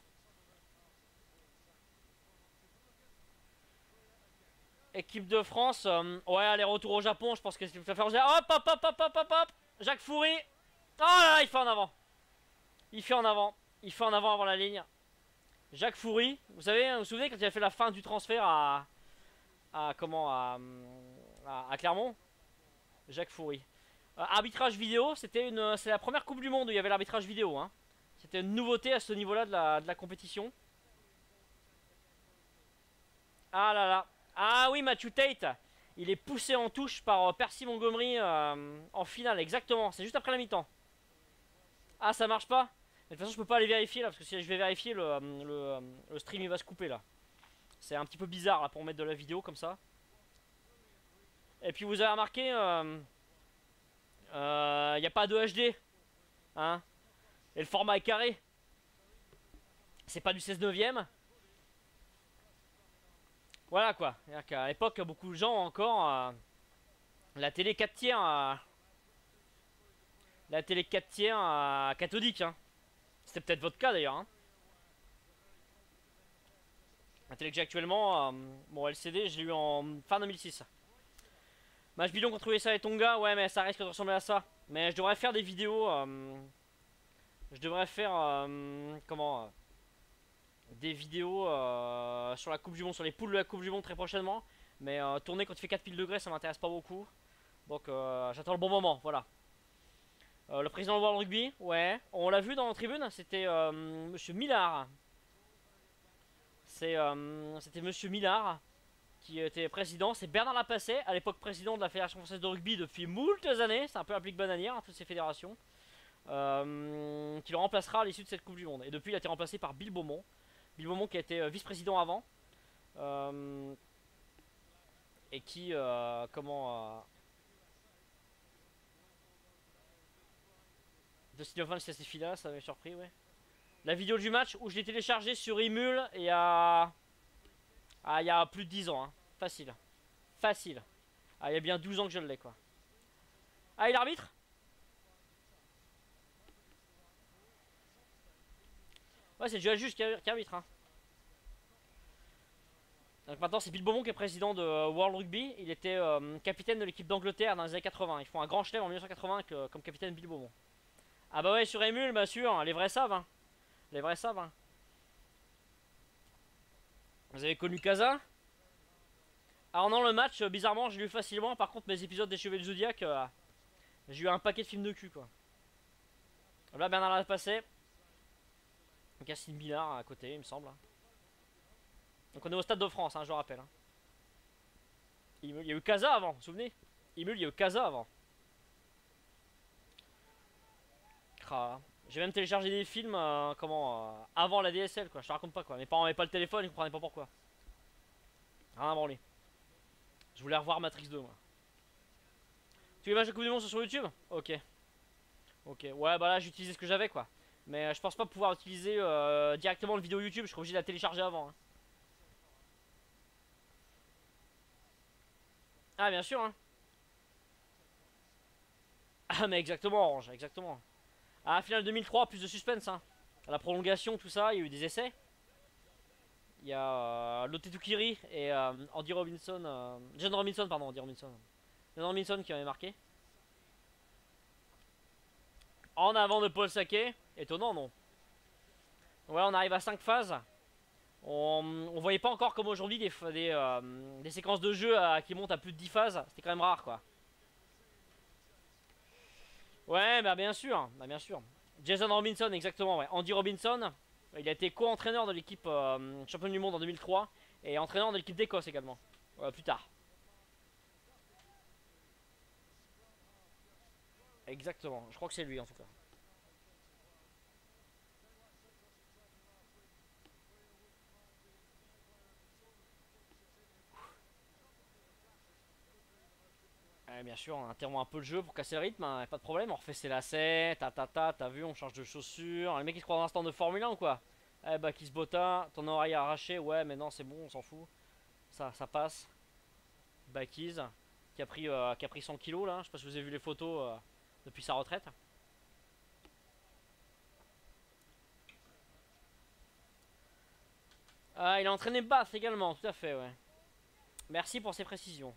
[SPEAKER 1] Équipe de France, euh, ouais, allez, retour au Japon, je pense que c'est tout à faire. Hop, hop, hop, hop, hop, hop, hop. Jacques Foury. Oh là là, il fait en avant. Il fait en avant. Il fait en avant avant la ligne. Jacques Foury, vous savez, vous vous souvenez quand il a fait la fin du transfert à. À comment À, à, à Clermont. Jacques Foury. Euh, arbitrage vidéo, c'était une, c'est la première Coupe du Monde où il y avait l'arbitrage vidéo. Hein. C'était une nouveauté à ce niveau-là de la, de la compétition. Ah là là. Ah oui, Matthew Tate. Il est poussé en touche par euh, Percy Montgomery euh, en finale, exactement. C'est juste après la mi-temps. Ah, ça marche pas. Mais de toute façon, je peux pas aller vérifier là, parce que si je vais vérifier, le, le, le stream il va se couper là. C'est un petit peu bizarre là pour mettre de la vidéo comme ça. Et puis vous avez remarqué, il euh, euh, n'y a pas de H D. Hein. Et le format est carré. C'est pas du seize neuvième. Voilà quoi. C'est-à-dire qu'à l'époque, beaucoup de gens encore. Euh, la télé quatre tiers. Euh, la télé quatre tiers euh, cathodique. Hein. C'était peut-être votre cas d'ailleurs. Hein. La télé que j'ai actuellement, euh, bon L C D, je l'ai eu en fin deux mille six. Match bidon contre U S A et Tonga, ouais, mais ça risque de ressembler à ça. Mais je devrais faire des vidéos. Euh, je devrais faire. Euh, comment euh, Des vidéos euh, sur la Coupe du Monde, sur les poules de la Coupe du Monde très prochainement. Mais euh, tourner quand il fait quatre piles degrés, ça m'intéresse pas beaucoup. Donc euh, j'attends le bon moment, voilà. Euh, le président de World Rugby, ouais. On l'a vu dans la tribune, c'était euh, Monsieur Millard. C'est, euh, c'était Monsieur Millard qui était président. C'est Bernard Lapasset, à l'époque président de la Fédération Française de Rugby depuis moultes années. C'est un peu applique bananière, hein, toutes ces fédérations. Euh, qui le remplacera à l'issue de cette Coupe du Monde. Et depuis, il a été remplacé par Bill Beaumont. Bill Beaumont qui a été vice-président avant. Euh, et qui, euh, comment... Euh, de Sylvain Stéphila, ça m'avait surpris, ouais. La vidéo du match où je l'ai téléchargé sur Emule il y a... Ah, il y a plus de dix ans, hein. Facile. Facile. Ah, il y a bien douze ans que je l'ai, quoi. Ah, il arbitre? Ouais, c'est Joël Juste qui arbitre, hein. Donc maintenant, c'est Bill Beaumont qui est président de euh, World Rugby. Il était euh, capitaine de l'équipe d'Angleterre dans les années quatre-vingts. Ils font un grand chelem en mille neuf cent quatre-vingts avec, euh, comme capitaine Bill Beaumont. Ah bah ouais, sur Emule, bien sûr, les vrais savent, hein. Les vrais savent, hein. Vous avez connu Casa? Alors non, le match, euh, bizarrement, j'ai lu facilement. Par contre, mes épisodes des Chevaliers du Zodiac, euh, j'ai eu un paquet de films de cul, quoi. Là, Bernard l'a passé. Cassine Billard à côté, il me semble. Donc on est au Stade de France, hein, je rappelle. Hein. Il y a eu Casa avant, vous vous souvenez? Imul, il y a eu Casa avant. J'ai même téléchargé des films euh, comment, euh, avant la D S L, quoi. Je te raconte pas, quoi. Mes parents n'avaient pas le téléphone, ils comprenaient pas pourquoi. Rien à branler. Je voulais revoir Matrix deux, moi. Tu les matchs de Coupe du Monde sont sur YouTube? Ok. Ok. Ouais, bah là, j'ai utilisé ce que j'avais, quoi. Mais euh, je pense pas pouvoir utiliser euh, directement le vidéo YouTube. Je suis obligé de la télécharger avant. Hein. Ah, bien sûr, hein. Ah, mais exactement, Orange, exactement. À la finale deux mille trois, plus de suspense, hein. À la prolongation, tout ça, il y a eu des essais. Il y a euh, Lotte Tukiri et euh, Andy Robinson. Euh, John Robinson, pardon, Andy Robinson. John Robinson qui avait marqué. En avant de Paul Saquet. Étonnant, non? Ouais, on arrive à cinq phases. On, on voyait pas encore comme aujourd'hui des, des, euh, des séquences de jeu à, qui montent à plus de dix phases. C'était quand même rare, quoi. Ouais, bah bien sûr, bah bien sûr. Jason Robinson, exactement, ouais. Andy Robinson, il a été co-entraîneur de l'équipe euh, championne du monde en deux mille trois et entraîneur de l'équipe d'Écosse également, euh, plus tard. Exactement, je crois que c'est lui en tout cas. Ouais, bien sûr, on interrompt un peu le jeu pour casser le rythme, hein, pas de problème, on refait ses lacets, ta ta ta, t'as vu, on change de chaussures. Les mecs ils se croient dans un stand de Formule un ou quoi? Eh bah qui se botta, ton oreille arrachée, ouais mais non c'est bon, on s'en fout. Ça, ça passe. Backies, qui a pris, euh, qui a pris cent kilos là, je sais pas si vous avez vu les photos euh, depuis sa retraite. Ah, il a entraîné Bath également, tout à fait, ouais. Merci pour ces précisions.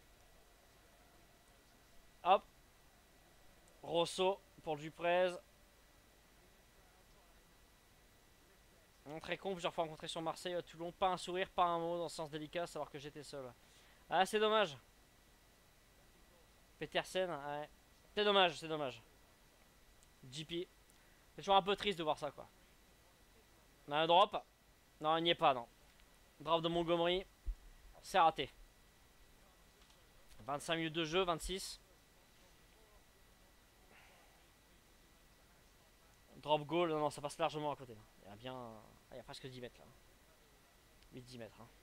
[SPEAKER 1] Hop. Rosso pour Duprez. Très con, plusieurs fois rencontré sur Marseille, à Toulon. Pas un sourire, pas un mot dans ce sens délicat, savoir que j'étais seul. Ah, c'est dommage. Petersen, ouais. C'est dommage, c'est dommage. J P. C'est toujours un peu triste de voir ça, quoi. On a un drop. Non, il n'y est pas, non. Drop de Montgomery. C'est raté. vingt-cinq minutes de jeu, vingt-six. Drop goal, non, non, ça passe largement à côté. Il y a bien. Il y a presque dix mètres là. huit dix mètres. Hein.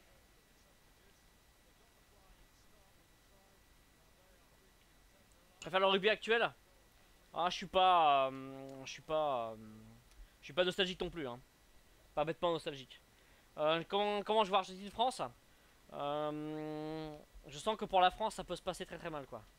[SPEAKER 1] Tu préfères le rugby actuel? Ah, je suis pas. Euh, je suis pas. Euh, je suis pas nostalgique non plus. Hein. Pas bêtement nostalgique. Euh, comment, comment je vois Argentine-France? euh, Je sens que pour la France, ça peut se passer très très mal, quoi.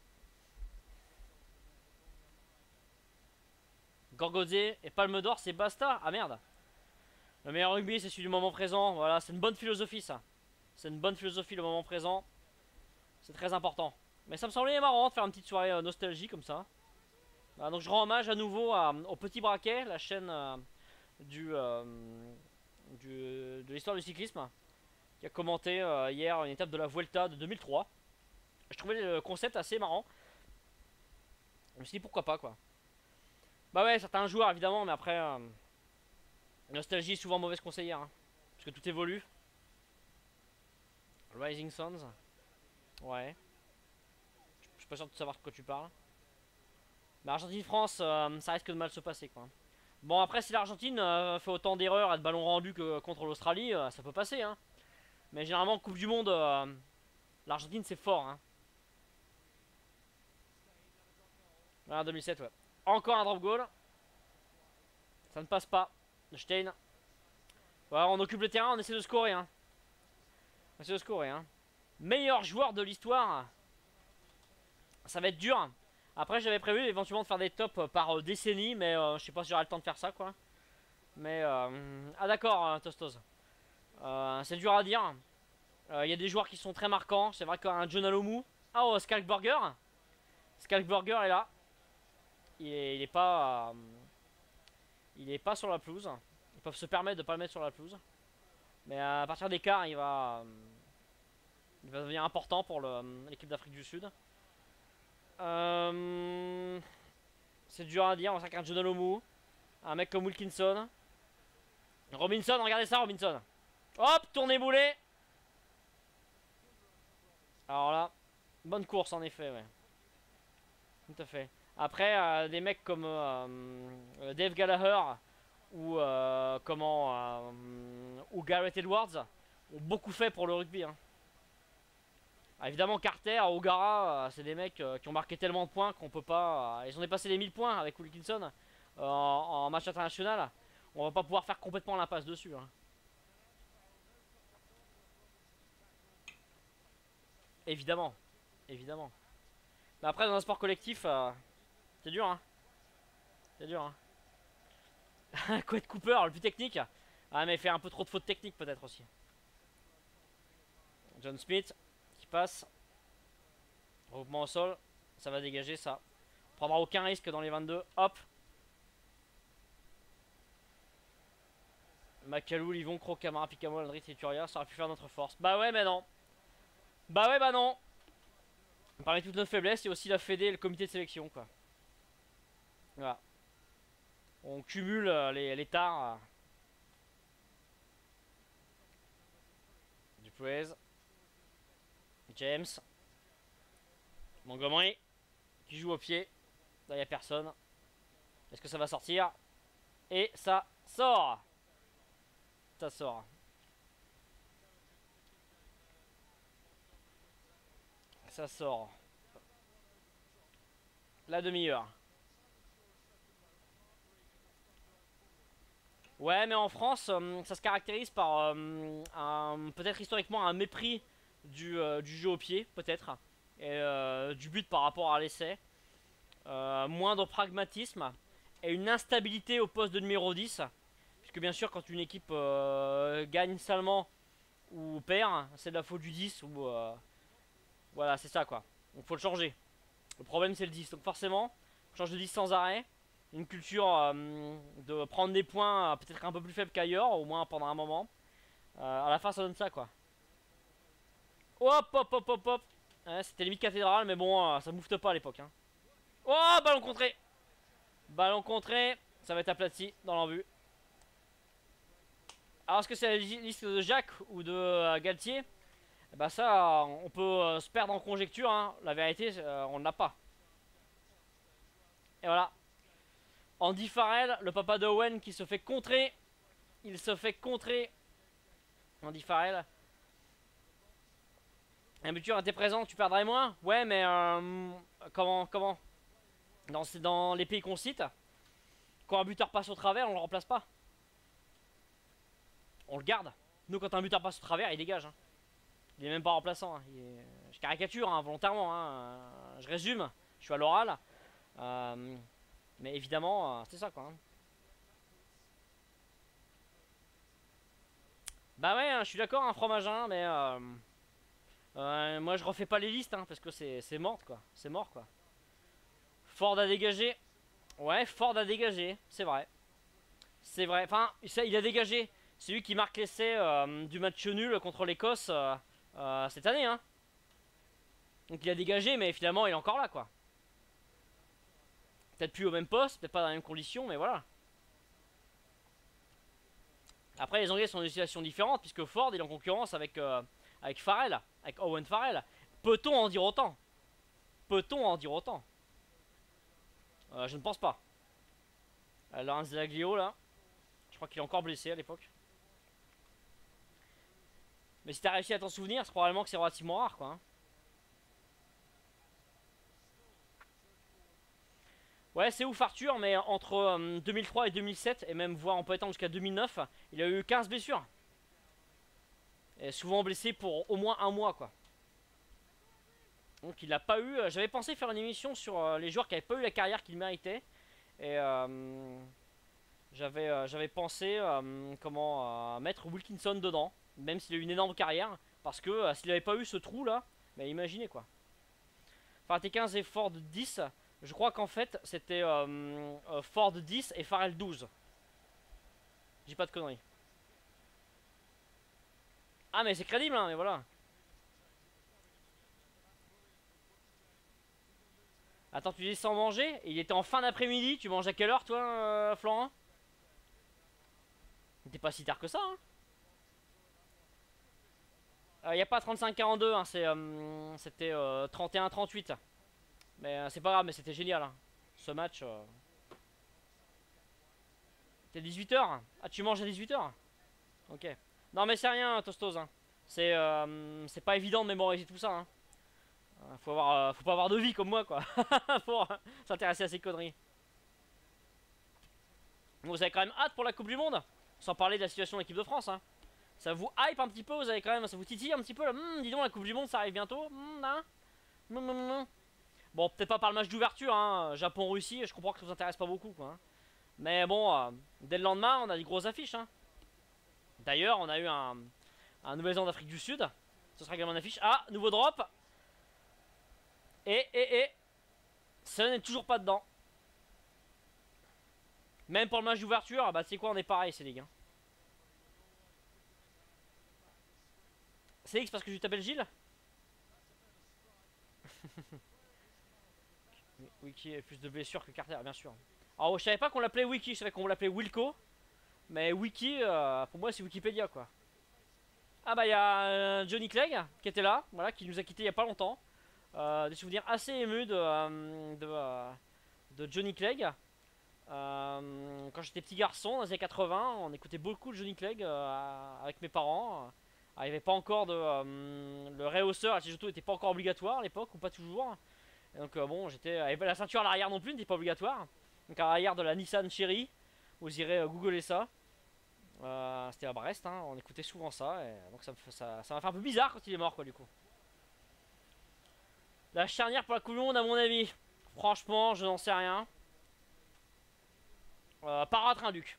[SPEAKER 1] Gorgodze et Palme d'Or, c'est basta. Ah merde. Le meilleur rugby, c'est celui du moment présent. Voilà, c'est une bonne philosophie, ça. C'est une bonne philosophie, le moment présent. C'est très important. Mais ça me semblait marrant de faire une petite soirée euh, nostalgie comme ça. Voilà, donc je rends hommage à nouveau à, au Petit Braquet, la chaîne euh, du, euh, du, de l'histoire du cyclisme, qui a commenté euh, hier une étape de la Vuelta de deux mille trois. Je trouvais le concept assez marrant. Je me suis dit pourquoi pas, quoi. Bah ouais, certains joueurs évidemment, mais après, euh, nostalgie est souvent mauvaise conseillère. Hein, parce que tout évolue. Rising Suns. Ouais. Je suis pas sûr de savoir de quoi tu parles. Mais Argentine-France, euh, ça risque de mal se passer, quoi. Bon, après, si l'Argentine euh, fait autant d'erreurs et de ballons rendus que contre l'Australie, euh, ça peut passer, hein. Mais généralement, Coupe du Monde, euh, l'Argentine, c'est fort, hein. Voilà, deux mille sept, ouais. Encore un drop goal. Ça ne passe pas. Stein. Voilà, on occupe le terrain, on essaie de scorer, hein. On essaie de scorer, hein. Meilleur joueur de l'histoire. Ça va être dur. Après, j'avais prévu éventuellement de faire des tops par euh, décennie, mais euh, je sais pas si j'aurai le temps de faire ça, quoi. Mais, euh... ah d'accord, euh, Tostos. Euh, c'est dur à dire. Il euh, y a des joueurs qui sont très marquants. C'est vrai qu'un John Alomou. Ah, oh, Skalkburger. Skalkburger est là. Il est, il est pas... Euh, il est pas sur la pelouse. Ils peuvent se permettre de pas le mettre sur la pelouse. Mais à partir des quarts, il va... Euh, il va devenir important pour l'équipe d'Afrique du Sud. Euh, c'est dur à dire. On sait qu'un John Alomou. Un mec comme Wilkinson. Robinson, regardez ça, Robinson. Hop, tourné boulet. Alors là, bonne course en effet, ouais. Tout à fait. Après, euh, des mecs comme euh, euh, Dave Gallagher ou euh, comment euh, ou Gareth Edwards ont beaucoup fait pour le rugby. Hein. Ah, évidemment, Carter, O'Gara, euh, c'est des mecs euh, qui ont marqué tellement de points qu'on peut pas. Euh, ils ont dépassé les mille points avec Wilkinson euh, en, en match international. On va pas pouvoir faire complètement l'impasse dessus. Hein. Évidemment, évidemment. Mais après, dans un sport collectif, euh, c'est dur, hein. C'est dur, hein. Quet Cooper, le plus technique. Ah, mais il fait un peu trop de fautes techniques, peut-être aussi. John Smith, qui passe. Regroupement au sol. Ça va dégager, ça. On prendra aucun risque dans les vingt-deux. Hop. Macalou, Livon, Cro, Camara, Picamo, Aldrit et Turia. Ça aurait pu faire notre force. Bah ouais, mais non. Bah ouais, bah non. Parmi toutes nos faiblesses, il y a aussi la Fédé et le comité de sélection, quoi. Voilà. On cumule euh, les, les tares. Euh. Dupuez. James. Montgomery. Qui joue au pied. Là, il n'y a personne. Est-ce que ça va sortir? Et ça sort. Ça sort. Ça sort. La demi-heure. Ouais, mais en France, euh, ça se caractérise par euh, peut-être historiquement un mépris du, euh, du jeu au pied, peut-être, et euh, du but par rapport à l'essai. Euh, moins de pragmatisme et une instabilité au poste de numéro dix. Puisque bien sûr, quand une équipe euh, gagne salement ou perd, c'est de la faute du dix ou... Euh, voilà, c'est ça quoi. Donc faut le changer. Le problème c'est le dix. Donc forcément, on change de dix sans arrêt. Une culture euh, de prendre des points euh, peut-être un peu plus faible qu'ailleurs, au moins pendant un moment. Euh, à la fin ça donne ça quoi. Hop hop hop hop hop. Ouais, c'était limite cathédrale mais bon, euh, ça moufte pas à l'époque. Hein. Oh, ballon contré. Ballon contré. Ça va être aplati dans l'embut. Alors est-ce que c'est la liste de Jacques ou de euh, Galtier? Bah ça, on peut euh, se perdre en conjecture, hein. La vérité, euh, on ne l'a pas. Et voilà. Andy Farrell, le papa de Owen qui se fait contrer. Il se fait contrer. Andy Farrell. Un buteur était présent, tu perdrais moins? Ouais, mais euh, comment, comment dans, dans les pays qu'on cite, quand un buteur passe au travers, on le remplace pas. On le garde. Nous, quand un buteur passe au travers, il dégage. Hein. Il est même pas remplaçant. Hein. Est... Je caricature hein, volontairement. Hein. Je résume. Je suis à l'oral. Euh... Mais évidemment, c'est ça quoi. Hein. Bah ouais, hein, je suis d'accord, un fromage, hein, mais euh... Euh, moi je refais pas les listes hein, parce que c'est mort quoi. C'est mort quoi. Ford a dégagé. Ouais, Ford a dégagé, c'est vrai. C'est vrai. Enfin, ça, il a dégagé. C'est lui qui marque l'essai euh, du match nul contre l'Écosse euh, euh, cette année. Hein. Donc il a dégagé, mais finalement il est encore là quoi. Peut-être plus au même poste, peut-être pas dans les mêmes conditions, mais voilà. Après les Anglais sont dans une situation différente puisque Ford il est en concurrence avec, euh, avec Farrell, avec Owen Farrell. Peut-on en dire autant? Peut-on en dire autant? euh, Je ne pense pas. Alors un Zelaglio là, je crois qu'il est encore blessé à l'époque. Mais si t'as réussi à t'en souvenir, c'est probablement que c'est relativement rare quoi. Hein. Ouais, c'est ouf Arthur, mais entre euh, deux mille trois et deux mille sept, et même voire en peut étendre jusqu'à deux mille neuf, il a eu quinze blessures. Et souvent blessé pour au moins un mois quoi. Donc il n'a pas eu... J'avais pensé faire une émission sur euh, les joueurs qui n'avaient pas eu la carrière qu'ils méritaient. Et euh, j'avais euh, j'avais pensé euh, comment euh, mettre Wilkinson dedans, même s'il a eu une énorme carrière. Parce que euh, s'il n'avait pas eu ce trou là, bah imaginez quoi. Farrell quinze et Ford dix, je crois qu'en fait c'était euh, euh, Ford dix et Farrell douze. J'ai pas de conneries. Ah mais c'est crédible hein, mais voilà. Attends, tu dis sans manger? Il était en fin d'après-midi, tu manges à quelle heure toi, euh, Florent? T'es pas si tard que ça, hein? Il euh, n'y a pas trente-cinq quarante-deux, hein, c'était euh, euh, trente et un trente-huit. Mais euh, c'est pas grave, mais c'était génial. Hein. Ce match. Euh... T'es dix-huit heures? Ah, tu manges à dix-huit heures? Ok. Non, mais c'est rien, Tostos. Hein. C'est euh, c'est pas évident de mémoriser tout ça. Hein. Faut, avoir, euh, faut pas avoir de vie comme moi, quoi. Pour euh, s'intéresser à ces conneries. Bon, vous avez quand même hâte pour la Coupe du Monde? Sans parler de la situation de l'équipe de France. Hein. Ça vous hype un petit peu? Vous avez quand même, ça vous titille un petit peu là? Mmh, dis donc, la Coupe du Monde, ça arrive bientôt. Mmh, hein mmh, mmh, mmh. Bon, peut-être pas par le match d'ouverture, hein. Japon-Russie, je comprends que ça vous intéresse pas beaucoup, quoi. Hein. Mais bon, euh, dès le lendemain, on a des grosses affiches. Hein. D'ailleurs, on a eu un, un Nouvelle-Zélande d'Afrique du Sud. Ce sera également une affiche. Ah, nouveau drop. Et, et, et. Ça n'est toujours pas dedans. Même pour le match d'ouverture, bah, tu sais quoi, on est pareil, c'est les gars. C'est X parce que je t'appelle Gilles. Wiki a plus de blessures que Carter, bien sûr. Alors, je savais pas qu'on l'appelait Wiki, je savais qu'on l'appelait Wilco. Mais Wiki, euh, pour moi, c'est Wikipédia, quoi. Ah bah, il y a euh, Johnny Clegg qui était là, voilà, qui nous a quitté il y a pas longtemps. Euh, des souvenirs assez émus de, euh, de, euh, de Johnny Clegg. Euh, quand j'étais petit garçon, dans les années quatre-vingts, on écoutait beaucoup de Johnny Clegg euh, avec mes parents. Ah, il n'y avait pas encore de... Euh, le réhausseur, la T-Auto n'était pas encore obligatoire à l'époque, ou pas toujours. Et donc euh, bon, j'étais... La ceinture à l'arrière non plus n'était pas obligatoire. Donc à l'arrière de la Nissan Cherry, vous irez euh, googler ça. Euh, C'était à Brest, hein, on écoutait souvent ça. Et donc ça m'a fait, ça, ça fait un peu bizarre quand il est mort, quoi, du coup. La charnière pour la Coupe du Monde, à mon avis. Franchement, je n'en sais rien. Euh, Paratrinduc.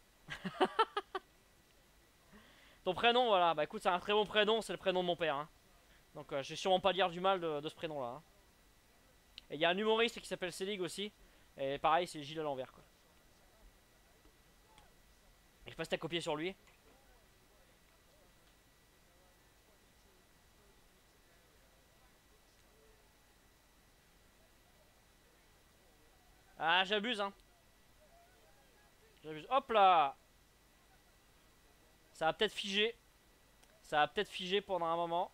[SPEAKER 1] Ton prénom, voilà. Bah écoute, c'est un très bon prénom, c'est le prénom de mon père. Hein. Donc euh, je vais sûrement pas dire du mal de, de ce prénom-là. Hein. Et il y a un humoriste qui s'appelle Selig aussi. Et pareil, c'est Gilles à l'envers, quoi. Et je sais pas si t'as copié sur lui. Ah, j'abuse, hein. J'abuse. Hop là. Ça va peut-être figer. Ça va peut-être figer pendant un moment.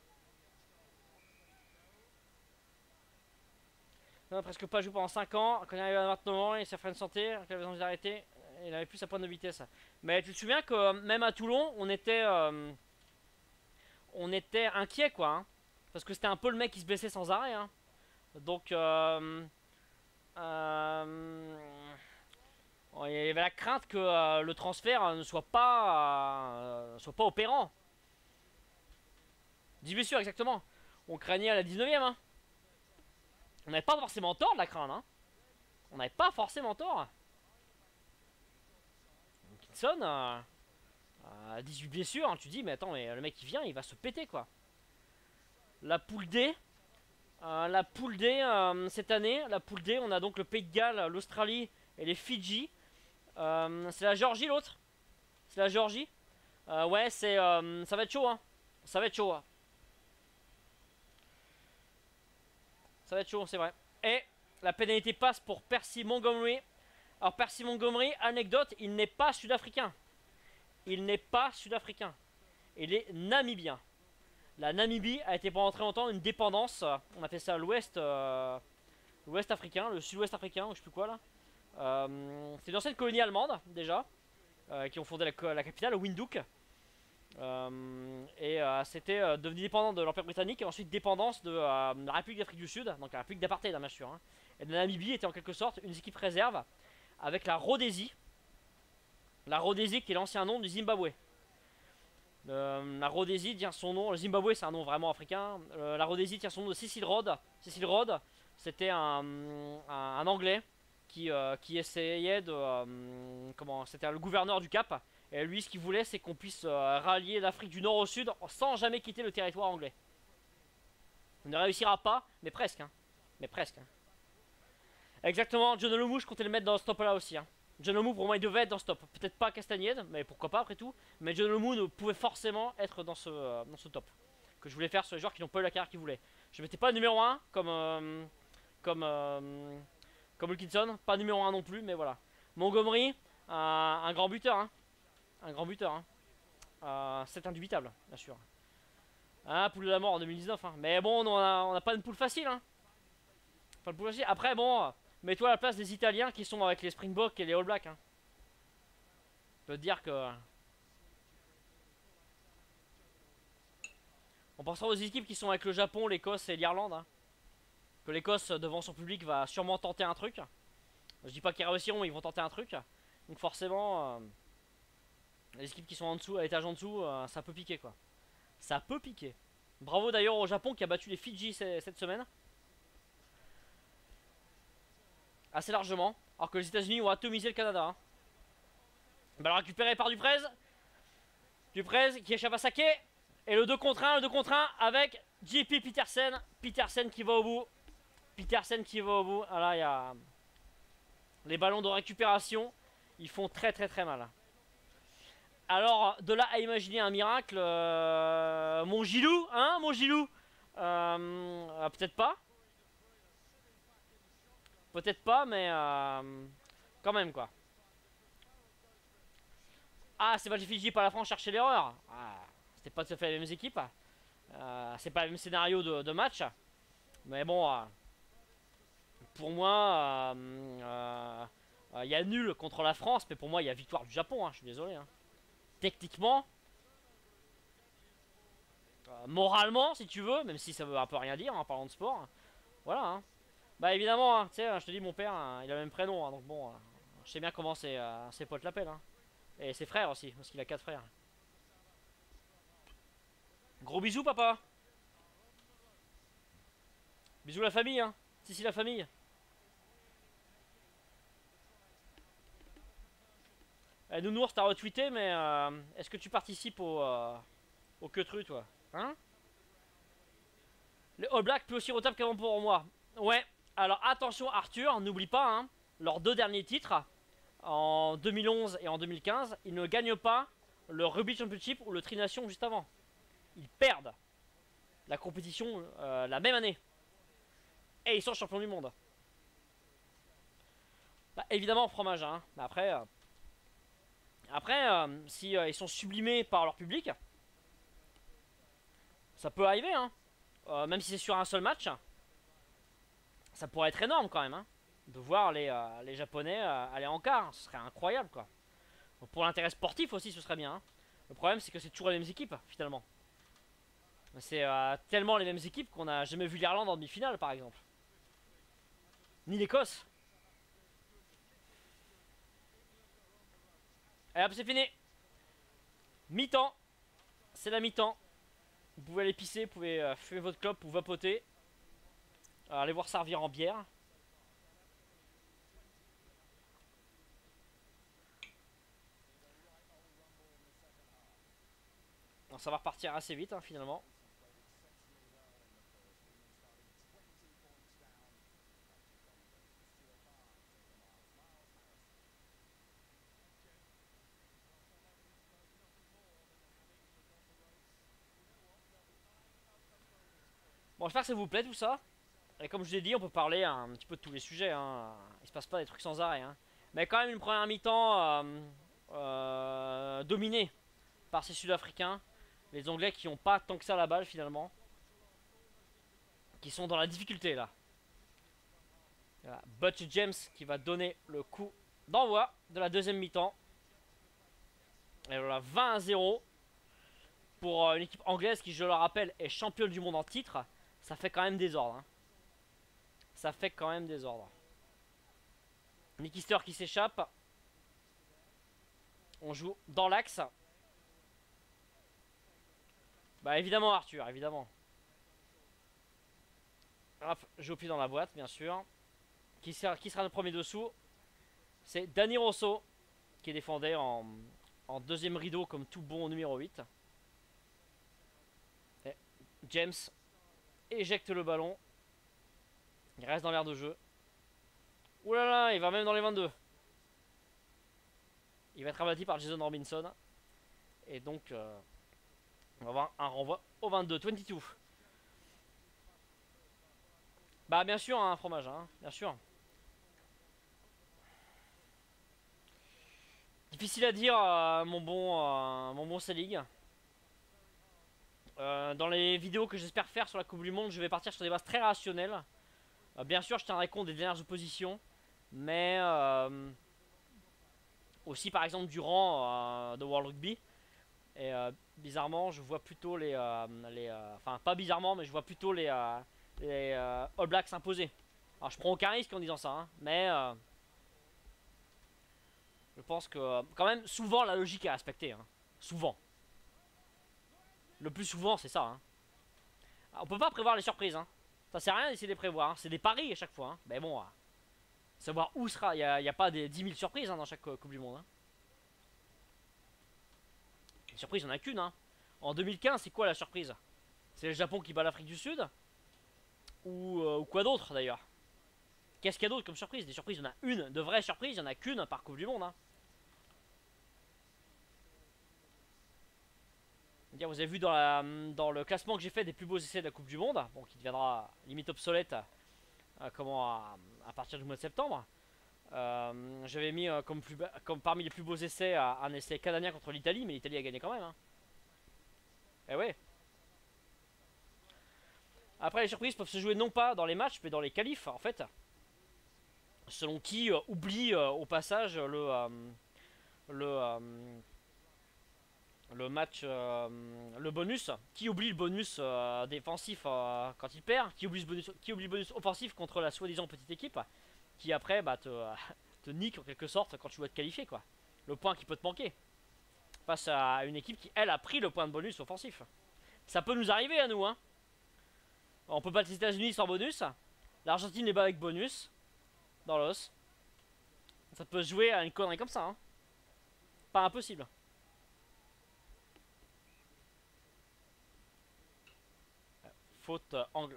[SPEAKER 1] On a presque pas joué pendant cinq ans. Quand il arrive à vingt-neuf ans, il s'est fait une santé. Quand il avait envie d'arrêter, il avait plus sa pointe de vitesse. Mais tu te souviens que même à Toulon, on était, euh, on était inquiet, quoi. Hein, parce que c'était un peu le mec qui se blessait sans arrêt. Hein. Donc, euh, euh, il y avait la crainte que euh, le transfert ne soit pas, euh, soit pas opérant. dix blessures, exactement. On craignait à la dix-neuvième. Hein. On n'avait pas forcément tort de la craindre. Hein. On n'avait pas forcément tort. Kitson, euh, euh, dix-huit blessures, hein, tu dis, mais attends, mais le mec qui vient, il va se péter, quoi. La poule D. Euh, la poule D, euh, cette année, la poule D, on a donc le Pays de Galles, l'Australie et les Fidji. Euh, c'est la Géorgie, l'autre. C'est la Géorgie. Euh, ouais, c'est, euh, ça va être chaud, hein. Ça va être chaud, hein. Ça va être chaud, c'est vrai. Et la pénalité passe pour Percy Montgomery. Alors Percy Montgomery, anecdote, il n'est pas sud-africain. Il n'est pas sud-africain. Il est namibien. La Namibie a été pendant très longtemps une dépendance. On appelle ça l'ouest euh, l'ouest africain, le sud-ouest africain, ou je sais plus quoi là. Euh, c'est une ancienne colonie allemande déjà, euh, qui ont fondé la, la capitale, Windhoek. Euh, et euh, c'était euh, devenu dépendant de l'Empire britannique et ensuite dépendance de euh, la République d'Afrique du Sud, donc la République d'apartheid, hein, bien sûr. Hein. Et la Namibie était en quelque sorte une équipe réserve avec la Rhodésie. La Rhodésie qui est l'ancien nom du Zimbabwe. Euh, la Rhodésie tient son nom, le Zimbabwe c'est un nom vraiment africain. Euh, la Rhodésie tient son nom de Cecil Rhodes. Cecil Rhodes, c'était un, un, un Anglais qui, euh, qui essayait de... Euh, comment, c'était le gouverneur du Cap. Et lui, ce qu'il voulait, c'est qu'on puisse euh, rallier l'Afrique du Nord au Sud sans jamais quitter le territoire anglais. On ne réussira pas, mais presque. Hein. Mais presque. Hein. Exactement, John Olomou, je comptais le mettre dans ce top-là aussi. Hein. John Olomou, pour moi, il devait être dans ce top. Peut-être pas Castagnède, mais pourquoi pas après tout. Mais John Olomou ne pouvait forcément être dans ce, euh, dans ce top. Que je voulais faire sur les joueurs qui n'ont pas eu la carrière qu'ils voulaient. Je mettais pas numéro un comme, euh, comme, euh, comme Wilkinson. Pas numéro un non plus, mais voilà. Montgomery, un, un grand buteur. Hein. Un grand buteur. Hein. Euh, c'est indubitable, bien sûr. Hein, poule de la mort en deux mille dix-neuf. Hein. Mais bon, on n'a on a pas une poule facile. Hein. Pas une poule facile. Après, bon, mets-toi à la place des Italiens qui sont avec les Springboks et les All Blacks. Hein. Je peux te dire que... On pensera aux équipes qui sont avec le Japon, l'Écosse et l'Irlande. Hein. Que l'Écosse, devant son public, va sûrement tenter un truc. Je dis pas qu'ils réussiront, mais ils vont tenter un truc. Donc forcément... Euh... Les équipes qui sont en dessous, à l'étage en dessous, euh, ça peut piquer quoi. Ça peut piquer. Bravo d'ailleurs au Japon qui a battu les Fidji cette semaine. Assez largement. Alors que les États-Unis ont atomisé le Canada. Hein. Balle récupérée par Duprez. Duprez qui échappe à Saké. Et le deux contre un, le deux contre un avec J P Petersen. Petersen qui va au bout. Petersen qui va au bout. Ah là, il y a les ballons de récupération. Ils font très très très mal. Alors, de là à imaginer un miracle, euh, mon Gilou, hein, mon Gilou, euh, euh, peut-être pas. Peut-être pas, mais euh, quand même, quoi. Ah, c'est pas les Fidji, pas la France, chercher l'erreur. Ah, c'était pas tout à fait les mêmes équipes. Euh, c'est pas le même scénario de, de match. Mais bon, euh, Pour moi, il euh, euh, euh, y a nul contre la France, mais pour moi, il y a victoire du Japon. Hein, je suis désolé. Hein. Techniquement, euh, moralement, si tu veux, même si ça veut un peu rien dire en parlant de sport. Voilà. Hein. Bah évidemment, hein, tu sais, je te dis, mon père, hein, il a le même prénom, hein, donc bon, euh, je sais bien comment ses, euh, ses potes l'appellent. Hein. Et ses frères aussi, parce qu'il a quatre frères. Gros bisous, papa. Bisous la famille, hein. Si, si, la famille. Eh, Nounours, t'as retweeté, mais euh, est-ce que tu participes au, euh, au queutru, toi? Hein? Les All Blacks plus aussi retables qu'avant pour moi. Ouais, alors attention, Arthur, n'oublie pas, hein, leurs deux derniers titres, en deux mille onze et en deux mille quinze, ils ne gagnent pas le Rugby Championship ou le Tri Nation juste avant. Ils perdent la compétition euh, la même année. Et ils sont champions du monde. Bah, évidemment, fromage, hein. Mais après, euh, après euh, si euh, ils sont sublimés par leur public, ça peut arriver, hein. Euh, même si c'est sur un seul match, ça pourrait être énorme quand même, hein. De voir les, euh, les Japonais euh, aller en quart. Ce serait incroyable, quoi. Donc, pour l'intérêt sportif aussi, ce serait bien. Hein. Le problème, c'est que c'est toujours les mêmes équipes, finalement. C'est euh, tellement les mêmes équipes qu'on n'a jamais vu l'Irlande en demi-finale, par exemple. Ni l'Écosse. Et hop, c'est fini. Mi-temps. C'est la mi-temps. Vous pouvez aller pisser, vous pouvez euh, fumer votre clope ou vapoter. Euh, aller voir servir en bière. Alors, ça va repartir assez vite, hein, finalement. Bon, j'espère que ça vous plaît tout ça. Et comme je vous ai dit, on peut parler un petit peu de tous les sujets. Hein. Il se passe pas des trucs sans arrêt. Hein. Mais quand même une première mi-temps euh, euh, dominée par ces Sud-Africains. Les Anglais qui n'ont pas tant que ça la balle finalement. Qui sont dans la difficulté là. Voilà. Butch James qui va donner le coup d'envoi de la deuxième mi-temps. Et voilà, vingt à zéro. Pour une équipe anglaise qui, je le rappelle, est championne du monde en titre. Ça fait quand même des ordres. Hein. Ça fait quand même des ordres. Nick Easter qui s'échappe. On joue dans l'axe. Bah évidemment Arthur, évidemment. Hop, j'ai au pied dans la boîte, bien sûr. Qui sera, qui sera le premier dessous? C'est Danny Rosso qui est défendé en, en deuxième rideau comme tout bon numéro huit. Et James éjecte le ballon. Il reste dans l'air de jeu. Ouh là là, il va même dans les vingt-deux. Il va être abattu par Jason Robinson. Et donc, euh, on va avoir un renvoi au vingt-deux, vingt-deux. Bah bien sûr, un hein, fromage, hein, bien sûr. Difficile à dire, euh, mon bon, euh, mon bon Selig. Euh, dans les vidéos que j'espère faire sur la Coupe du Monde, je vais partir sur des bases très rationnelles. Euh, bien sûr, je tiendrai compte des dernières oppositions, mais euh, aussi par exemple du rang euh, de World Rugby. Et euh, bizarrement, je vois plutôt les, euh, les euh, enfin pas bizarrement, mais je vois plutôt les, euh, les euh, All Blacks s'imposer. Alors je prends aucun risque en disant ça, hein, mais euh, je pense que quand même souvent la logique est respectée, hein, souvent. Le plus souvent, c'est ça. Hein. On peut pas prévoir les surprises. Hein. Ça sert à rien d'essayer de les prévoir. Hein. C'est des paris à chaque fois. Hein. Mais bon, euh, savoir où sera. Il n'y a, a, pas des dix mille surprises hein, dans chaque euh, Coupe du Monde. Hein. Les surprises, il n'y en a qu'une. Hein. En deux mille quinze, c'est quoi la surprise? C'est le Japon qui bat l'Afrique du Sud? Ou, euh, ou quoi d'autre d'ailleurs? Qu'est-ce qu'il y a d'autre comme surprise? Des surprises, il y en a une. De vraies surprises, il n'y en a qu'une par Coupe du Monde. Hein. Vous avez vu dans, la, dans le classement que j'ai fait des plus beaux essais de la Coupe du Monde, bon, qui deviendra limite obsolète euh, comment, à, à partir du mois de septembre. Euh, J'avais mis euh, comme, plus, comme parmi les plus beaux essais euh, un essai canadien contre l'Italie, mais l'Italie a gagné quand même. Hein. Eh ouais. Après, les surprises peuvent se jouer non pas dans les matchs, mais dans les qualifs en fait. selon qui euh, oublie euh, au passage le, euh, le, euh, le match, euh, le bonus, qui oublie le bonus euh, défensif euh, quand il perd, qui oublie, le bonus, qui oublie le bonus offensif contre la soi-disant petite équipe, qui après bah, te, euh, te nique en quelque sorte quand tu vas te qualifier, quoi. Le point qui peut te manquer face à une équipe qui, elle, a pris le point de bonus offensif. Ça peut nous arriver à nous, hein. On peut battre les États-Unis sans bonus. L'Argentine les bat avec bonus. Dans l'os. Ça peut se jouer à une connerie comme ça, hein. Pas impossible. Faute euh, angle.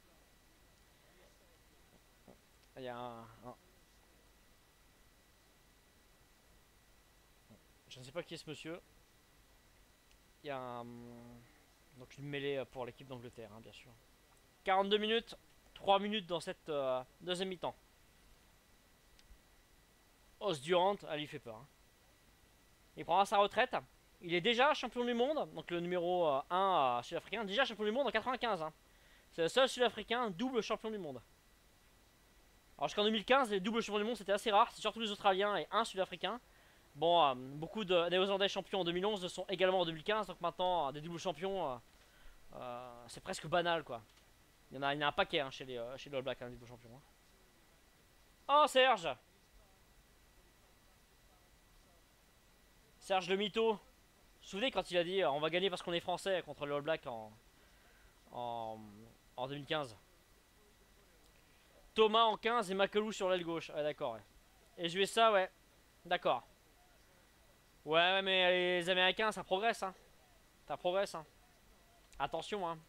[SPEAKER 1] Il y a un, un- Je ne sais pas qui est ce monsieur. Il y a un. Donc une mêlée pour l'équipe d'Angleterre, hein, bien sûr. quarante-deux minutes. trois minutes dans cette euh, deuxième mi-temps. Os Durant, elle lui fait peur, hein. Il prendra sa retraite. Il est déjà champion du monde. Donc le numéro euh, un euh, sud-africain. Déjà champion du monde en quatre-vingt-quinze, hein. C'est le seul sud-africain double champion du monde. Alors jusqu'en deux mille quinze, les doubles champions du monde c'était assez rare. C'est surtout les Australiens et un sud-africain. Bon, euh, beaucoup de Néo-Zélandais champions en deux mille onze sont également en deux mille quinze. Donc maintenant, euh, des doubles champions, euh, euh, c'est presque banal, quoi. Il y en a, il y en a un paquet, hein, chez, les, euh, chez les All Blacks, hein, les doubles champions, hein. Oh, Serge! Serge le mytho. Vous vous souvenez quand il a dit euh, on va gagner parce qu'on est français contre les All Blacks en, en, en deux mille quinze. Thomas en quinze et Makelou sur l'aile gauche. Ouais, d'accord, ouais. Et je vais ça, ouais. D'accord. Ouais, ouais, mais les Américains, ça progresse, hein. Ça progresse, hein. Attention, hein.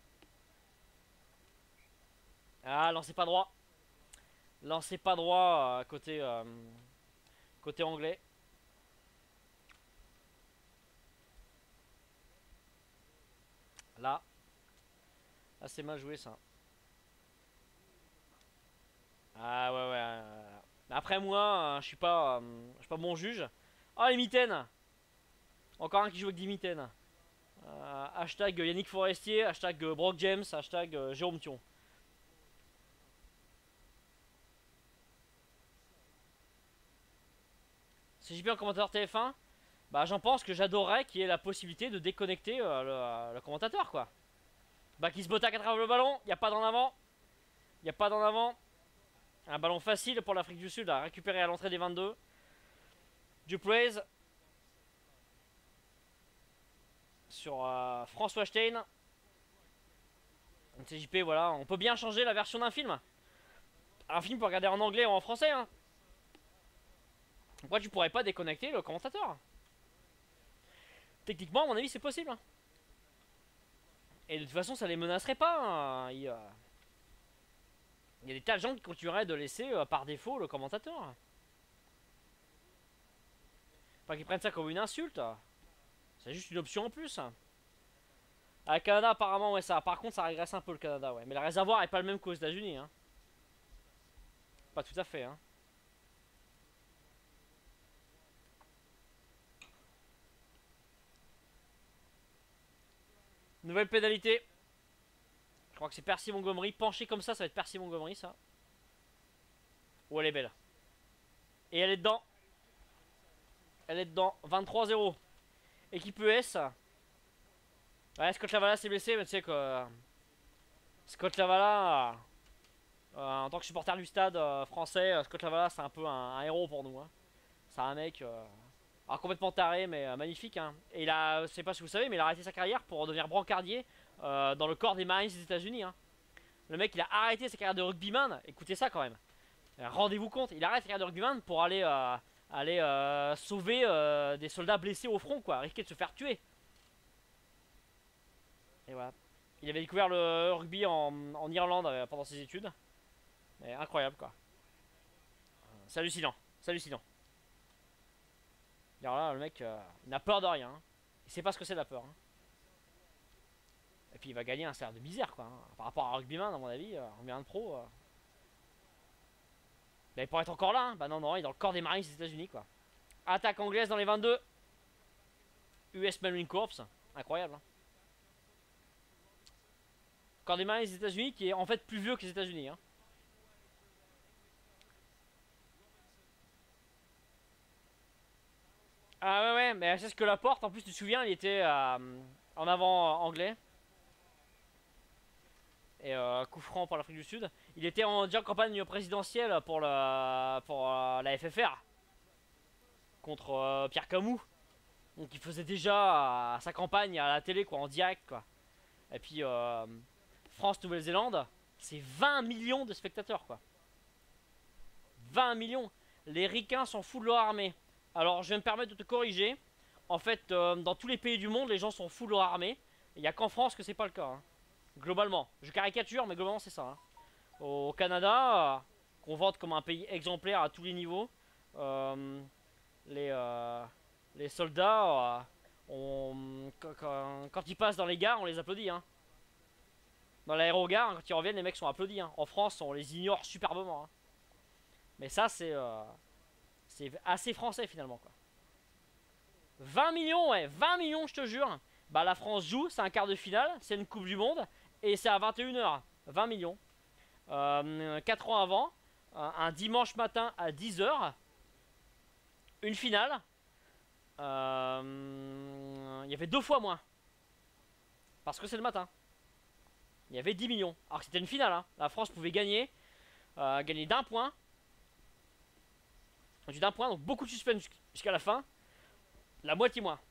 [SPEAKER 1] Ah, lancez pas droit. Lancez pas droit euh, côté, euh, côté anglais. Là. Là, c'est mal joué, ça. Ah, ouais, ouais. euh. Après, moi, euh, je suis pas, euh, je suis pas bon juge. Ah, les mitaines. Encore un qui joue avec des mitaines. Euh, hashtag Yannick Forestier, hashtag Brock James, hashtag euh, Jérôme Thion. Si j'ai bien en commentateur T F un, bah j'en pense que j'adorerais qu'il y ait la possibilité de déconnecter euh, le, euh, le commentateur, quoi. Bah qui se botte à travers le ballon, il n'y a pas d'en avant. Il n'y a pas d'en avant. Un ballon facile pour l'Afrique du Sud à récupérer à l'entrée des vingt-deux. Dupraise. Sur euh, François Stein. C J P, voilà. On peut bien changer la version d'un film. Un film pour regarder en anglais ou en français, hein. Pourquoi tu pourrais pas déconnecter le commentateur? Techniquement, à mon avis, c'est possible, hein. Et de toute façon, ça les menacerait pas, hein. Il, euh... Il y a des tas de gens qui continueraient de laisser euh, par défaut le commentateur. Pas qu'ils prennent ça comme une insulte. C'est juste une option en plus. À Canada, apparemment, ouais, ça. Par contre, ça régresse un peu le Canada, ouais. Mais le réservoir est pas le même qu'aux États-Unis, hein. Pas tout à fait, hein. Nouvelle pénalité. Je crois que c'est Percy Montgomery. Penché comme ça, ça va être Percy Montgomery, ça. Oh, elle est belle. Et elle est dedans. Elle est dedans. vingt-trois zéro. Équipe U S. Ouais, Scott Lavala s'est blessé, mais tu sais que. Scott Lavala. Euh, en tant que supporter du stade euh, français, euh, Scott Lavala, c'est un peu un, un héros pour nous, hein. C'est un mec. Euh, alors complètement taré, mais euh, magnifique, hein. Et il a. Je sais pas si vous savez, mais il a arrêté sa carrière pour devenir brancardier euh, dans le corps des Marines des États-Unis, hein. Le mec, il a arrêté sa carrière de rugbyman. Écoutez ça quand même. Rendez-vous compte, il arrête sa carrière de rugbyman pour aller, euh, aller euh, sauver euh, des soldats blessés au front, quoi. Risquer de se faire tuer. Et voilà. Il avait découvert le rugby en, en Irlande euh, pendant ses études. Mais incroyable, quoi. C'est hallucinant. C'est hallucinant. Et alors là, le mec, euh, il n'a peur de rien, hein. Il sait pas ce que c'est la peur, hein. Et puis il va gagner un salaire de misère, quoi, hein. Par rapport à un rugbyman, à mon avis, euh, en bien de pro. Euh... Mais pour être encore là, hein. Bah non, non, il est dans le corps des Marines des États-Unis, quoi. Attaque anglaise dans les vingt-deux. U S Marine Corps. Incroyable, hein. Corps des Marines des États-Unis qui est en fait plus vieux que les États-Unis, hein.
[SPEAKER 2] Ah ouais, ouais, mais c'est ce que la porte, en plus, tu te souviens, il était euh, en avant euh, anglais. Et euh, coup franc pour l'Afrique du Sud. Il était en déjà en campagne présidentielle pour, la, pour euh, la F F R contre euh, Pierre Camus. Donc il faisait déjà euh, sa campagne à la télé, quoi, en direct, quoi. Et puis euh, France-Nouvelle-Zélande, c'est vingt millions de spectateurs, quoi. vingt millions. Les ricains s'en foutent de leur armée. Alors je vais me permettre de te corriger. En fait, euh, dans tous les pays du monde, les gens s'en foutent de leur armée. Il n'y a qu'en France que c'est pas le cas, hein. Globalement. Je caricature, mais globalement c'est ça, hein. Au Canada, euh, qu'on vante comme un pays exemplaire à tous les niveaux, euh, les, euh, les soldats, euh, on, quand, quand ils passent dans les gares, on les applaudit, hein. Dans l'aérogare, quand ils reviennent, les mecs sont applaudis, hein. En France, on les ignore superbement, hein. Mais ça, c'est euh, c'est assez français finalement, quoi. vingt millions, ouais, vingt millions, je te jure. Bah, la France joue, c'est un quart de finale, c'est une Coupe du Monde, et c'est à vingt et une heures. vingt millions. Euh, quatre ans avant, un dimanche matin à dix heures, une finale. Euh, il y avait deux fois moins. Parce que c'est le matin. Il y avait dix millions. Alors que c'était une finale, hein. La France pouvait gagner. Euh, gagner d'un point. Du d'un point, donc beaucoup de suspense jusqu'à la fin. La moitié moins.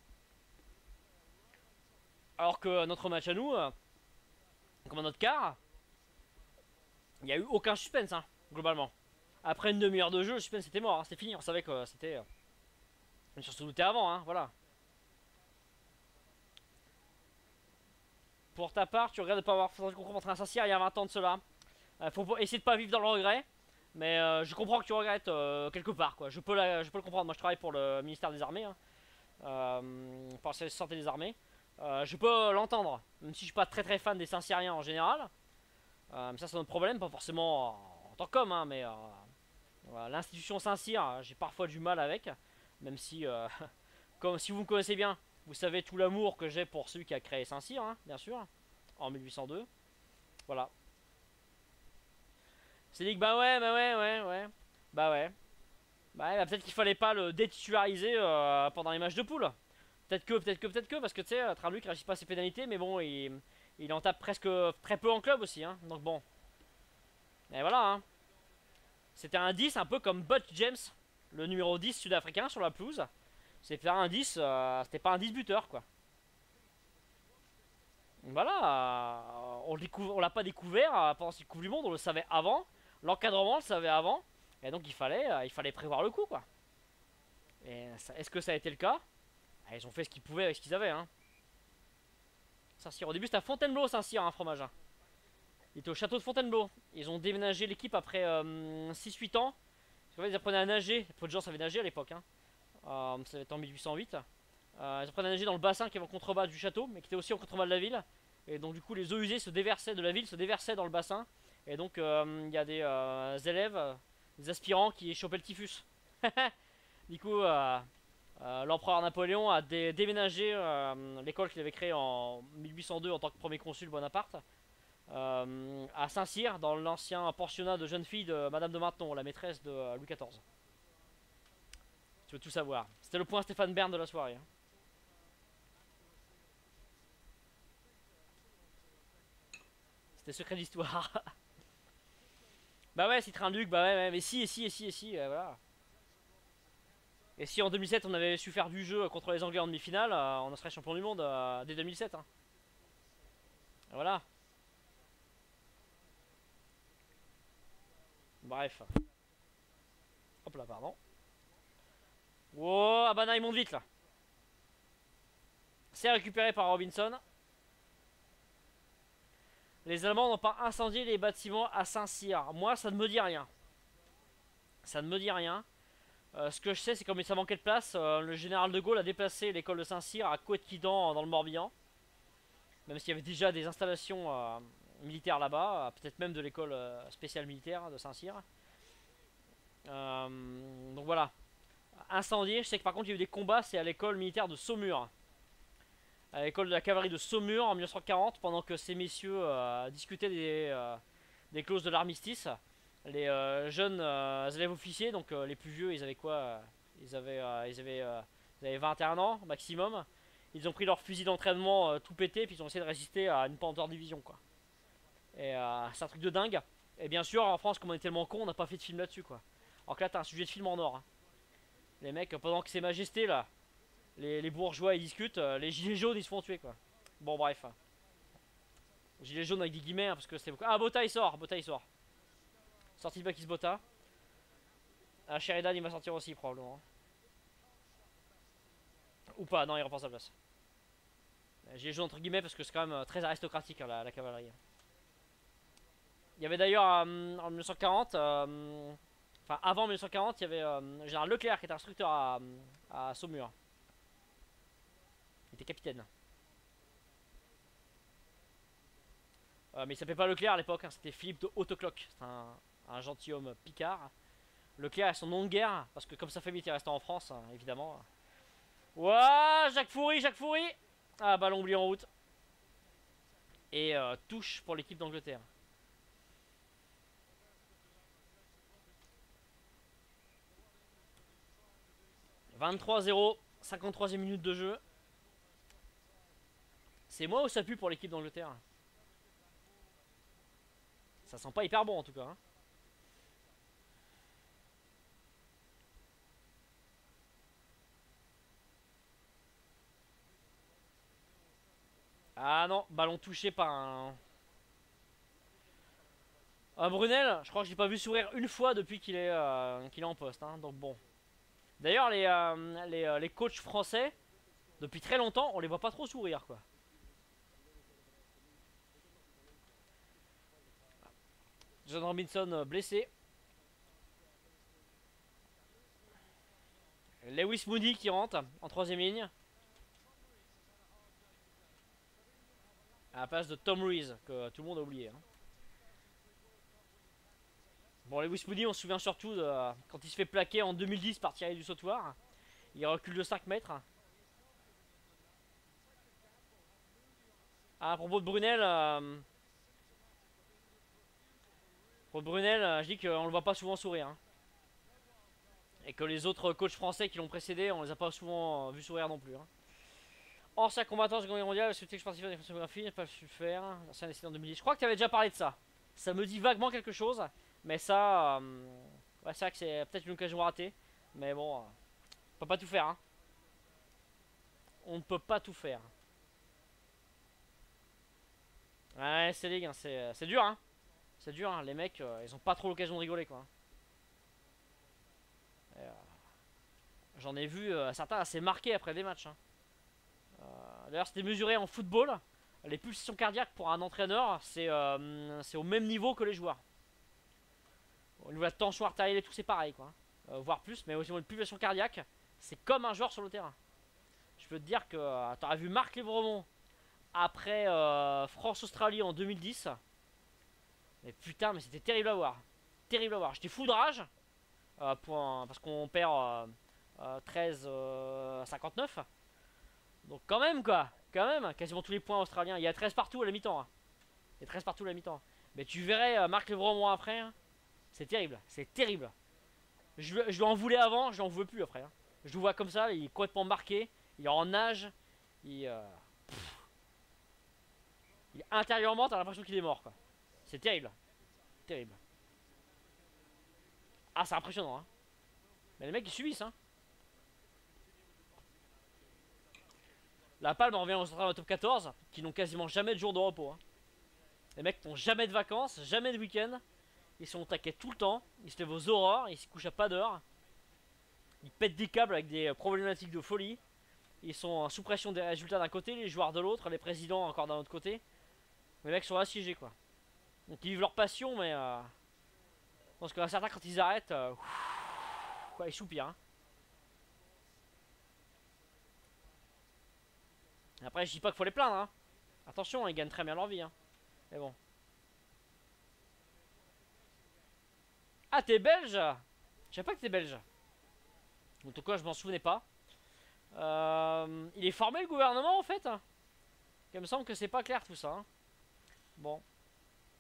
[SPEAKER 2] Alors que notre match à nous, euh, comme à notre quart, il n'y a eu aucun suspense, hein, globalement. Après une demi-heure de jeu, le suspense était mort, hein, c'était fini. On savait que c'était. Euh, on se doutait avant, hein, voilà. Pour ta part, tu regrettes de ne pas avoir fait le concours contre un Saint-Cyr il y a vingt ans de cela. Euh, faut essayer de pas vivre dans le regret. Mais euh, je comprends que tu regrettes euh, quelque part, quoi. Je peux, la, je peux le comprendre. Moi, je travaille pour le ministère des Armées, hein, euh, pour la santé des armées. Euh, je peux l'entendre, même si je suis pas très très fan des Saint-Cyriens en général. Euh, mais ça, c'est notre problème, pas forcément en, en tant qu'homme, hein, mais euh, voilà, l'institution Saint-Cyr, j'ai parfois du mal avec. Même si, euh, comme si vous me connaissez bien, vous savez tout l'amour que j'ai pour celui qui a créé Saint-Cyr, hein, bien sûr, en mille huit cent deux. Voilà. C'est dit que bah ouais, bah ouais, ouais, ouais. Bah ouais. Bah, ouais, bah peut-être qu'il fallait pas le détitulariser euh, pendant les matchs de poule. Peut-être que, peut-être que, peut-être que, parce que tu sais, Traluc réagit pas à ses pénalités, mais bon, il, il en tape presque très peu en club aussi, hein. Donc bon. Et voilà, hein. C'était un dix un peu comme Butch James, le numéro dix sud-africain sur la pelouse. C'était un dix, euh, c'était pas un dix buteur, quoi. Voilà, euh, on, on l'a pas découvert euh, pendant cette Coupe du Monde, on le savait avant. L'encadrement le savait avant. Et donc il fallait, euh, il fallait prévoir le coup, quoi. Et est-ce que ça a été le cas? Ah, ils ont fait ce qu'ils pouvaient avec ce qu'ils avaient, hein. Saint-Cyr, au début c'était à Fontainebleau, Saint-Cyr, un fromage, hein. Il était au château de Fontainebleau. Ils ont déménagé l'équipe après euh, six huit ans. Parce qu'en fait, ils apprenaient à nager. Peu de gens savaient nager à l'époque, hein. Euh, ça va être en mille huit cent huit. Euh, ils apprenaient à nager dans le bassin qui est en contrebas du château, mais qui était aussi en contrebas de la ville. Et donc, du coup, les eaux usées se déversaient de la ville, se déversaient dans le bassin. Et donc, il euh, y a des euh, élèves, euh, des aspirants qui chopaient le typhus. Du coup, euh, euh, l'empereur Napoléon a dé déménagé euh, l'école qu'il avait créée en mille huit cent deux en tant que premier consul Bonaparte euh, à Saint-Cyr, dans l'ancien pensionnat de jeunes filles de Madame de Maintenon, la maîtresse de euh, Louis quatorze. Tu veux tout savoir. C'était le point Stéphane Bern de la soirée, hein. C'était secret d'histoire. Bah ouais, c'est Train-Duc, bah ouais, ouais, mais si, et si, et si, et si, euh, voilà. Et si en deux mille sept on avait su faire du jeu contre les Anglais en demi-finale, euh, on serait champion du monde euh, dès deux mille sept, hein. Et voilà. Bref. Hop là, pardon. Wow, ah bah non, il monte vite là. C'est récupéré par Robinson. Les Allemands n'ont pas incendié les bâtiments à Saint-Cyr. Moi, ça ne me dit rien. Ça ne me dit rien. Euh, ce que je sais, c'est comme ça manquait de place, euh, le général de Gaulle a déplacé l'école de Saint-Cyr à Couëtquidan dans le Morbihan. Même s'il y avait déjà des installations euh, militaires là-bas, euh, peut-être même de l'école euh, spéciale militaire de Saint-Cyr. Euh, donc voilà. Incendié, je sais que par contre il y a eu des combats, c'est à l'école militaire de Saumur. À l'école de la cavalerie de Saumur en mille neuf cent quarante, pendant que ces messieurs euh, discutaient des, euh, des clauses de l'armistice. Les euh, jeunes euh, élèves officiers, donc euh, les plus vieux, ils avaient quoi? Ils avaient, euh, ils avaient euh, Ils avaient vingt et un ans maximum. Ils ont pris leur fusil d'entraînement euh, tout pété, puis ils ont essayé de résister à une Panther Division, quoi. Et euh, c'est un truc de dingue. Et bien sûr, en France, comme on est tellement con, on n'a pas fait de film là-dessus, quoi. Alors que là, t'as un sujet de film en or. Hein. Les mecs, pendant que c'est majesté, là, les, les bourgeois ils discutent, euh, les gilets jaunes ils se font tuer, quoi. Bon, bref. Gilets jaunes avec des guillemets, hein, parce que c'est. Ah, Bota il sort, Bota il sort. Sortie de Bakis Bota. Ah, Sheridan il va sortir aussi, probablement. Ou pas, non, il reprend sa place. Gilets jaunes entre guillemets, parce que c'est quand même euh, très aristocratique, hein, la, la cavalerie. Il y avait d'ailleurs euh, en mille neuf cent quarante, euh, enfin avant mille neuf cent quarante, il y avait euh, Général Leclerc qui était instructeur à, à Saumur. Il était capitaine. Euh, mais il s'appelait pas Leclerc à l'époque, hein, c'était Philippe de Hautecloque. C'est un, un gentilhomme picard. Leclerc est son nom de guerre, parce que comme sa famille était restée en France, hein, évidemment. Ouah, Jacques Foury, Jacques Foury. Ah, ballon oublié en route. Et euh, touche pour l'équipe d'Angleterre. vingt-trois zéro, cinquante-troisième minute de jeu. C'est moi ou ça pue pour l'équipe d'Angleterre? Ça sent pas hyper bon en tout cas. Hein. Ah non, ballon touché par un... Un Brunel, je crois que je l'ai pas vu sourire une fois depuis qu'il est, euh, qu'il est en poste. Hein, donc bon. D'ailleurs, les, euh, les, euh, les coachs français, depuis très longtemps, on les voit pas trop sourire, quoi. John Robinson euh, blessé. Lewis Moody qui rentre en troisième ligne. À la place de Tom Rees, que tout le monde a oublié. Hein. Bon, Lewis Moody, on se souvient surtout de euh, quand il se fait plaquer en deux mille dix par Thierry du Sautoir. Il recule de cinq mètres. Ah, à propos de Brunel, euh, pour Brunel, euh, je dis qu'on le voit pas souvent sourire. Hein. Et que les autres coachs français qui l'ont précédé, on les a pas souvent euh, vus sourire non plus. Hein. Ancien combattant de la Seconde Guerre mondiale, celui que je participais à la photographie, n'a pas su faire. Ancien décédé en deux mille dix. Je crois que tu avais déjà parlé de ça. Ça me dit vaguement quelque chose. Mais ça, euh, ouais, c'est vrai que c'est peut-être une occasion ratée. Mais bon, euh, on peut pas tout faire. Hein. On ne peut pas tout faire. Ouais, c'est ligue, hein, c'est dur. Hein. C'est dur, hein. Les mecs, euh, ils ont pas trop l'occasion de rigoler, quoi. Euh, J'en ai vu euh, certains assez marqués après des matchs. Hein. Euh, D'ailleurs, c'était mesuré en football. Les pulsations cardiaques pour un entraîneur, c'est euh, au même niveau que les joueurs. Au niveau de la tension artérielle et tout, c'est pareil, quoi. Euh, voire plus, mais au niveau de pulsation cardiaque, c'est comme un joueur sur le terrain. Je peux te dire que euh, t'aurais vu Marc Lévremont après euh, France-Australie en deux mille dix. Mais putain, mais c'était terrible à voir. Terrible à voir. J'étais fou de rage. Euh, pour un, parce qu'on perd euh, euh, treize à cinquante-neuf. Donc quand même quoi. Quand même. Quasiment tous les points australiens. Il y a treize partout à la mi-temps. Hein. Il y a treize partout à la mi-temps. Mais tu verrais euh, Marc Lévremont après. Hein. C'est terrible. C'est terrible. Je, je lui en voulais avant. Je lui en veux plus après. Hein. Je le vois comme ça. Il est complètement marqué. Il est en nage. Il, euh, il intérieurement t'as l'impression qu'il est mort quoi. C'est terrible. Terrible. Ah, c'est impressionnant, hein. Mais les mecs, ils subissent, hein. La Palme revient au top quatorze, qui n'ont quasiment jamais de jour de repos. Hein. Les mecs n'ont jamais de vacances, jamais de week-end. Ils sont au taquet tout le temps. Ils se lèvent aux aurores, ils se couchent à pas d'heure. Ils pètent des câbles avec des problématiques de folie. Ils sont sous pression des résultats d'un côté, les joueurs de l'autre, les présidents encore d'un autre côté. Les mecs sont assiégés, quoi. Donc ils vivent leur passion, mais... Euh... Je pense que certains, quand ils arrêtent, euh, quoi, ils soupirent. Hein. Après, je dis pas qu'il faut les plaindre. Hein. Attention, ils gagnent très bien leur vie. Hein. Mais bon. Ah, t'es belge? Je savais pas que t'es belge. En tout cas, je m'en souvenais pas. Euh, il est formé le gouvernement en fait. Il me semble que c'est pas clair tout ça. Hein. Bon.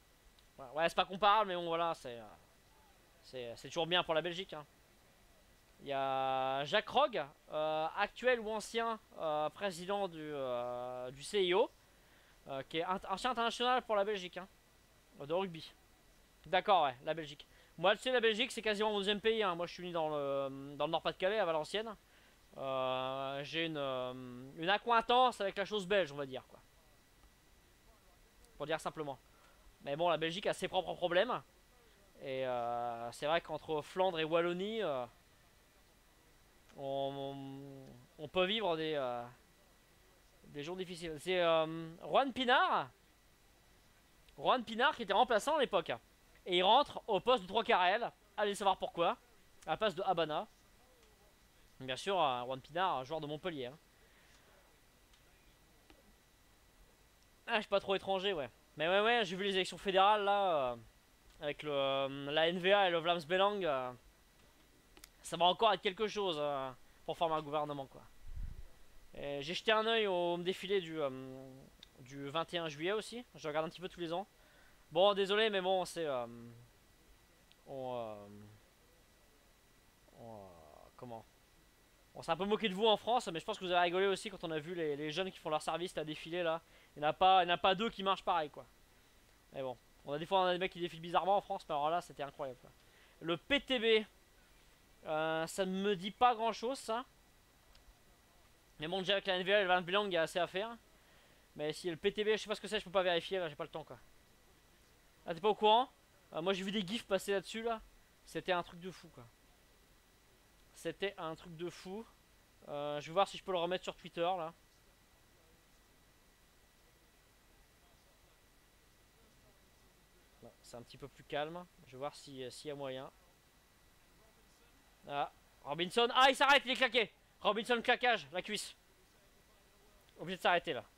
[SPEAKER 2] Ouais, c'est pas comparable, mais bon, voilà, c'est. C'est toujours bien pour la Belgique. Hein. Il y a Jacques Rogge, euh, actuel ou ancien euh, président du, euh, du C I O, euh, qui est ancien international pour la Belgique, hein, de rugby. D'accord, ouais, la Belgique. Moi, tu sais, la Belgique, c'est quasiment mon deuxième pays. Hein. Moi, je suis né dans le, dans le Nord-Pas-de-Calais, à Valenciennes. Euh, J'ai une, euh, une accointance avec la chose belge, on va dire, quoi. Pour dire simplement. Mais bon, la Belgique a ses propres problèmes. Et euh, c'est vrai qu'entre Flandre et Wallonie, euh, on, on, on peut vivre des, euh, des jours difficiles. C'est euh, Juan Pinard. Juan Pinard qui était remplaçant à l'époque. Et il rentre au poste de trois Carrel. Allez savoir pourquoi. À la place de Habana. Bien sûr, Juan Pinard, joueur de Montpellier. Hein. Ah, je suis pas trop étranger, ouais. Mais ouais, ouais, j'ai vu les élections fédérales là. Euh, avec le, euh, la N V A et le Vlaams Belang. Euh, ça va encore être quelque chose euh, pour former un gouvernement, quoi. J'ai jeté un oeil au défilé du, euh, du vingt et un juillet aussi. Je regarde un petit peu tous les ans. Bon, désolé, mais bon, c'est. Euh, on, euh, on, euh, comment On s'est un peu moqué de vous en France, mais je pense que vous avez rigolé aussi quand on a vu les, les jeunes qui font leur service à défiler là. Il n'y en a pas, il n'y en a pas deux qui marchent pareil, quoi. Mais bon, on a des fois on a des mecs qui défilent bizarrement en France, mais alors là, c'était incroyable, quoi. Le P T B, euh, ça ne me dit pas grand chose, ça. Mais bon, déjà avec la N V A et le Van Belang, il y a assez à faire. Mais si le P T B, je sais pas ce que c'est, je peux pas vérifier, j'ai pas le temps, quoi. Ah, t'es pas au courant? euh, Moi j'ai vu des gifs passer là-dessus, là. C'était un truc de fou, quoi. C'était un truc de fou. Euh, je vais voir si je peux le remettre sur Twitter, là. C'est un petit peu plus calme. Je vais voir s'il si y a moyen. Ah, Robinson. Ah, il s'arrête, il est claqué. Robinson, claquage, la cuisse. Obligé de s'arrêter, là.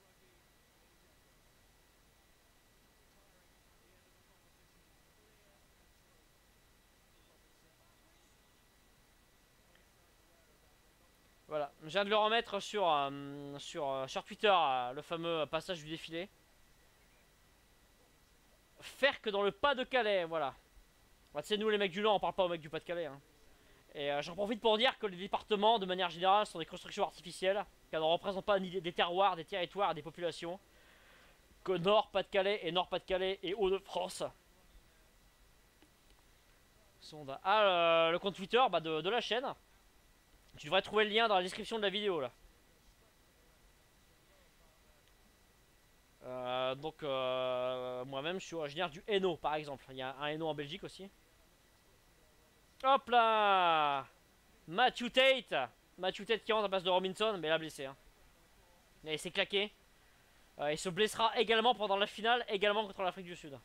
[SPEAKER 2] Voilà, je viens de le remettre sur, euh, sur, euh, sur Twitter, euh, le fameux passage du défilé. Faire que dans le Pas-de-Calais, voilà. Bah, tu sais, nous les mecs du Nord, on parle pas aux mecs du Pas-de-Calais. Hein. Et euh, j'en profite pour dire que les départements, de manière générale, sont des constructions artificielles, car ne représentent pas ni des terroirs, des territoires, des populations. Que Nord, Pas-de-Calais et Nord-Pas-de-Calais et Hauts-de-France. Ah, euh, le compte Twitter bah, de, de la chaîne. Tu devrais trouver le lien dans la description de la vidéo là. Euh, donc euh, moi-même je suis originaire du Hainaut par exemple. Il y a un Hainaut en Belgique aussi. Hop là, Matthew Tate. Matthew Tate qui rentre à place de Robinson, mais là blessé. Hein. Et il s'est claqué. Euh, il se blessera également pendant la finale, également contre l'Afrique du Sud.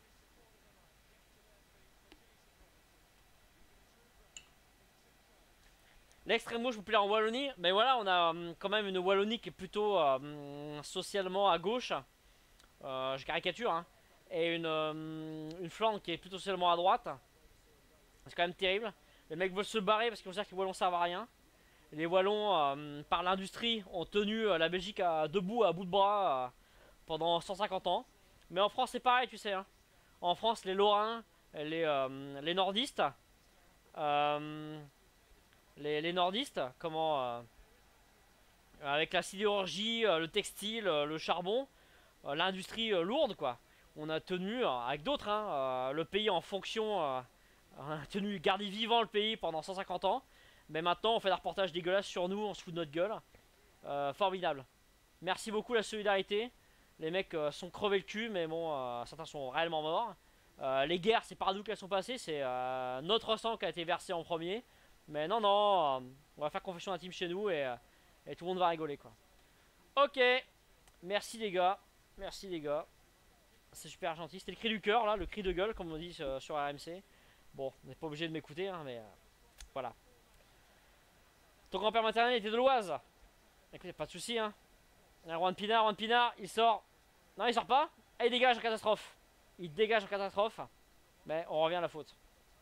[SPEAKER 2] L'extrême gauche populaire en Wallonie, mais voilà, on a hum, quand même une Wallonie qui est plutôt hum, socialement à gauche. Euh, je caricature, hein. Et une, hum, une Flandre qui est plutôt socialement à droite. C'est quand même terrible. Les mecs veulent se barrer parce qu'ils vont dire que les Wallons servent à rien. Les Wallons, hum, par l'industrie, ont tenu la Belgique à, debout, à bout de bras, euh, pendant cent cinquante ans. Mais en France, c'est pareil, tu sais. Hein. En France, les Lorrains, les, euh, les nordistes, euh, les, les nordistes, comment, euh, avec la sidérurgie, euh, le textile, euh, le charbon, euh, l'industrie euh, lourde, quoi. On a tenu, euh, avec d'autres, hein, euh, le pays en fonction, euh, on a tenu, gardé vivant le pays pendant cent cinquante ans. Mais maintenant, on fait des reportages dégueulasses sur nous, on se fout de notre gueule. Euh, formidable. Merci beaucoup la solidarité. Les mecs euh, sont crevés le cul, mais bon, euh, certains sont réellement morts. Euh, les guerres, c'est par nous qu'elles sont passées, c'est euh, notre sang qui a été versé en premier. Mais non, non, euh, on va faire confession intime chez nous et, euh, et tout le monde va rigoler, quoi. Ok, merci les gars, merci les gars. C'est super gentil, c'était le cri du cœur, là, le cri de gueule, comme on dit sur, sur R M C. Bon, on n'est pas obligé de m'écouter, hein, mais euh, voilà. Ton grand-père maternel était de l'Oise. Écoutez, pas de soucis, hein. Juan Pinard, Juan Pinard, il sort. Non, il sort pas. Et il dégage en catastrophe. Il dégage en catastrophe. Mais on revient à la faute.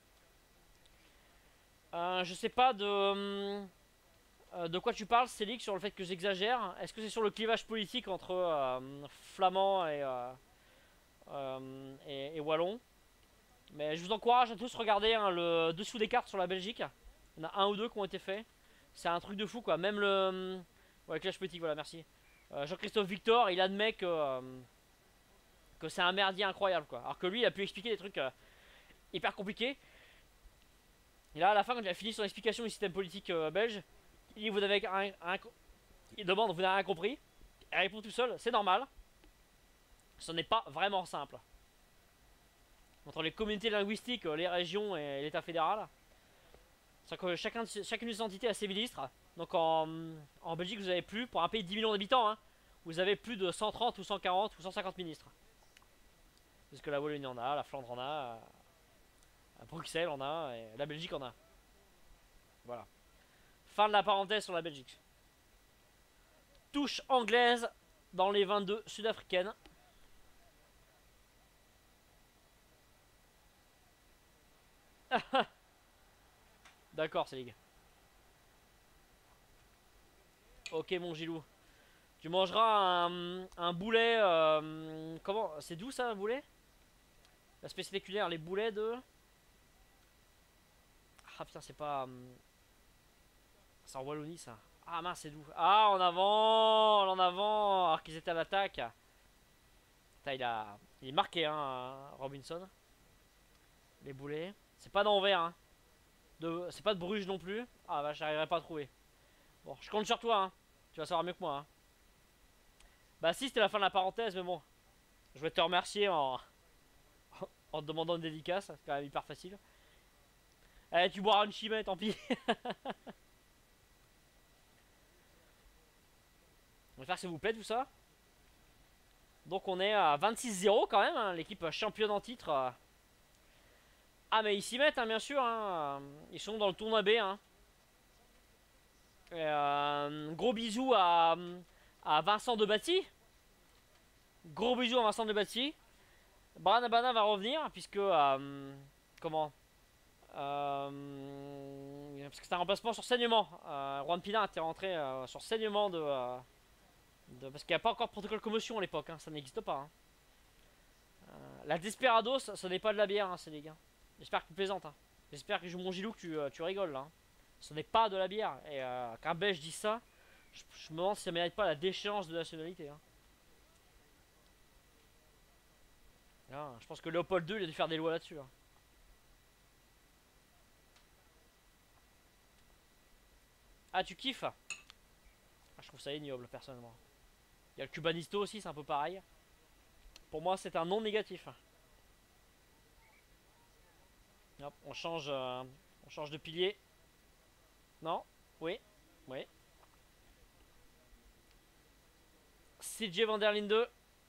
[SPEAKER 2] Euh, je sais pas de euh, de quoi tu parles, Célic, sur le fait que j'exagère. Est-ce que c'est sur le clivage politique entre euh, flamands et, euh, euh, et, et wallons? Mais je vous encourage à tous regarder hein, le dessous des cartes sur la Belgique. Il y en a un ou deux qui ont été faits. C'est un truc de fou quoi. Même le. Ouais, Clash Politique, voilà, merci. Euh, Jean-Christophe Victor, il admet que. Euh, que c'est un merdier incroyable quoi. Alors que lui, il a pu expliquer des trucs euh, hyper compliqués. Et là, à la fin, quand il a fini son explication du système politique euh, belge, il dit vous avez un, un, il demande vous n'avez rien compris. Il répond tout seul, c'est normal. Ce n'est pas vraiment simple. Entre les communautés linguistiques, les régions et l'État fédéral. C'est que chacun de, chacune de ces entités a ses ministres. Donc en, en Belgique, vous avez plus, pour un pays de dix millions d'habitants, hein, vous avez plus de cent trente ou cent quarante ou cent cinquante ministres. Parce que la Wallonie en a, la Flandre en a, Bruxelles en a, et la Belgique en a. Voilà. Fin de la parenthèse sur la Belgique. Touche anglaise dans les vingt-deux sud-africaines. D'accord, c'est ligue. Ok, mon Gilou. Tu mangeras un, un boulet. Euh, comment? C'est d'où ça, un boulet? La spécialité culinaire, les boulets de. Ah putain, c'est pas. Euh, c'est en Wallonie ça. Ah mince, c'est d'où? Ah, en avant! En avant! Alors qu'ils étaient à l'attaque. Putain, il a. Il est marqué, hein, Robinson. Les boulets. C'est pas d'Anvers, hein. De... C'est pas de Bruges non plus. Ah bah, j'arriverai pas à trouver. Bon, je compte sur toi, hein. Tu vas savoir mieux que moi, hein. Bah, si, c'était la fin de la parenthèse, mais bon. Je vais te remercier en. En te demandant une dédicace. C'est quand même hyper facile. Eh, tu boiras une chimée, tant pis. J'espère que ça vous plaît tout ça. Donc on est à vingt-six zéro quand même, hein, l'équipe championne en titre. Ah mais ils s'y mettent hein, bien sûr, hein. Ils sont dans le tournoi B. Hein. Et, euh, gros bisous à, à Vincent Debatty. Gros bisous à Vincent Debatty. Branabana va revenir puisque... Euh, comment euh, parce que c'est un remplacement sur saignement. Euh, Juan Pina était rentré euh, sur saignement de... Euh, De, parce qu'il n'y a pas encore de protocole commotion à l'époque, hein, ça n'existe pas. Hein. Euh, la Desperados, ce n'est pas de la bière, hein, c'est les gars. J'espère que tu plaisantes. Hein. J'espère que je mon Gilou que tu, euh, tu rigoles là. Hein. Ce n'est pas de la bière. Et euh, qu'un Belge dise ça, je, je me demande si ça ne mérite pas la déchéance de nationalité. Hein. Ah, je pense que Léopold deux, il a dû faire des lois là-dessus. Hein. Ah, tu kiffes? Ah, je trouve ça ignoble, personnellement. Il y a le Cubanisto aussi, c'est un peu pareil. Pour moi, c'est un non négatif. Hop, on change, euh, on change de pilier. Non? Oui? Oui. C J Van der Linde.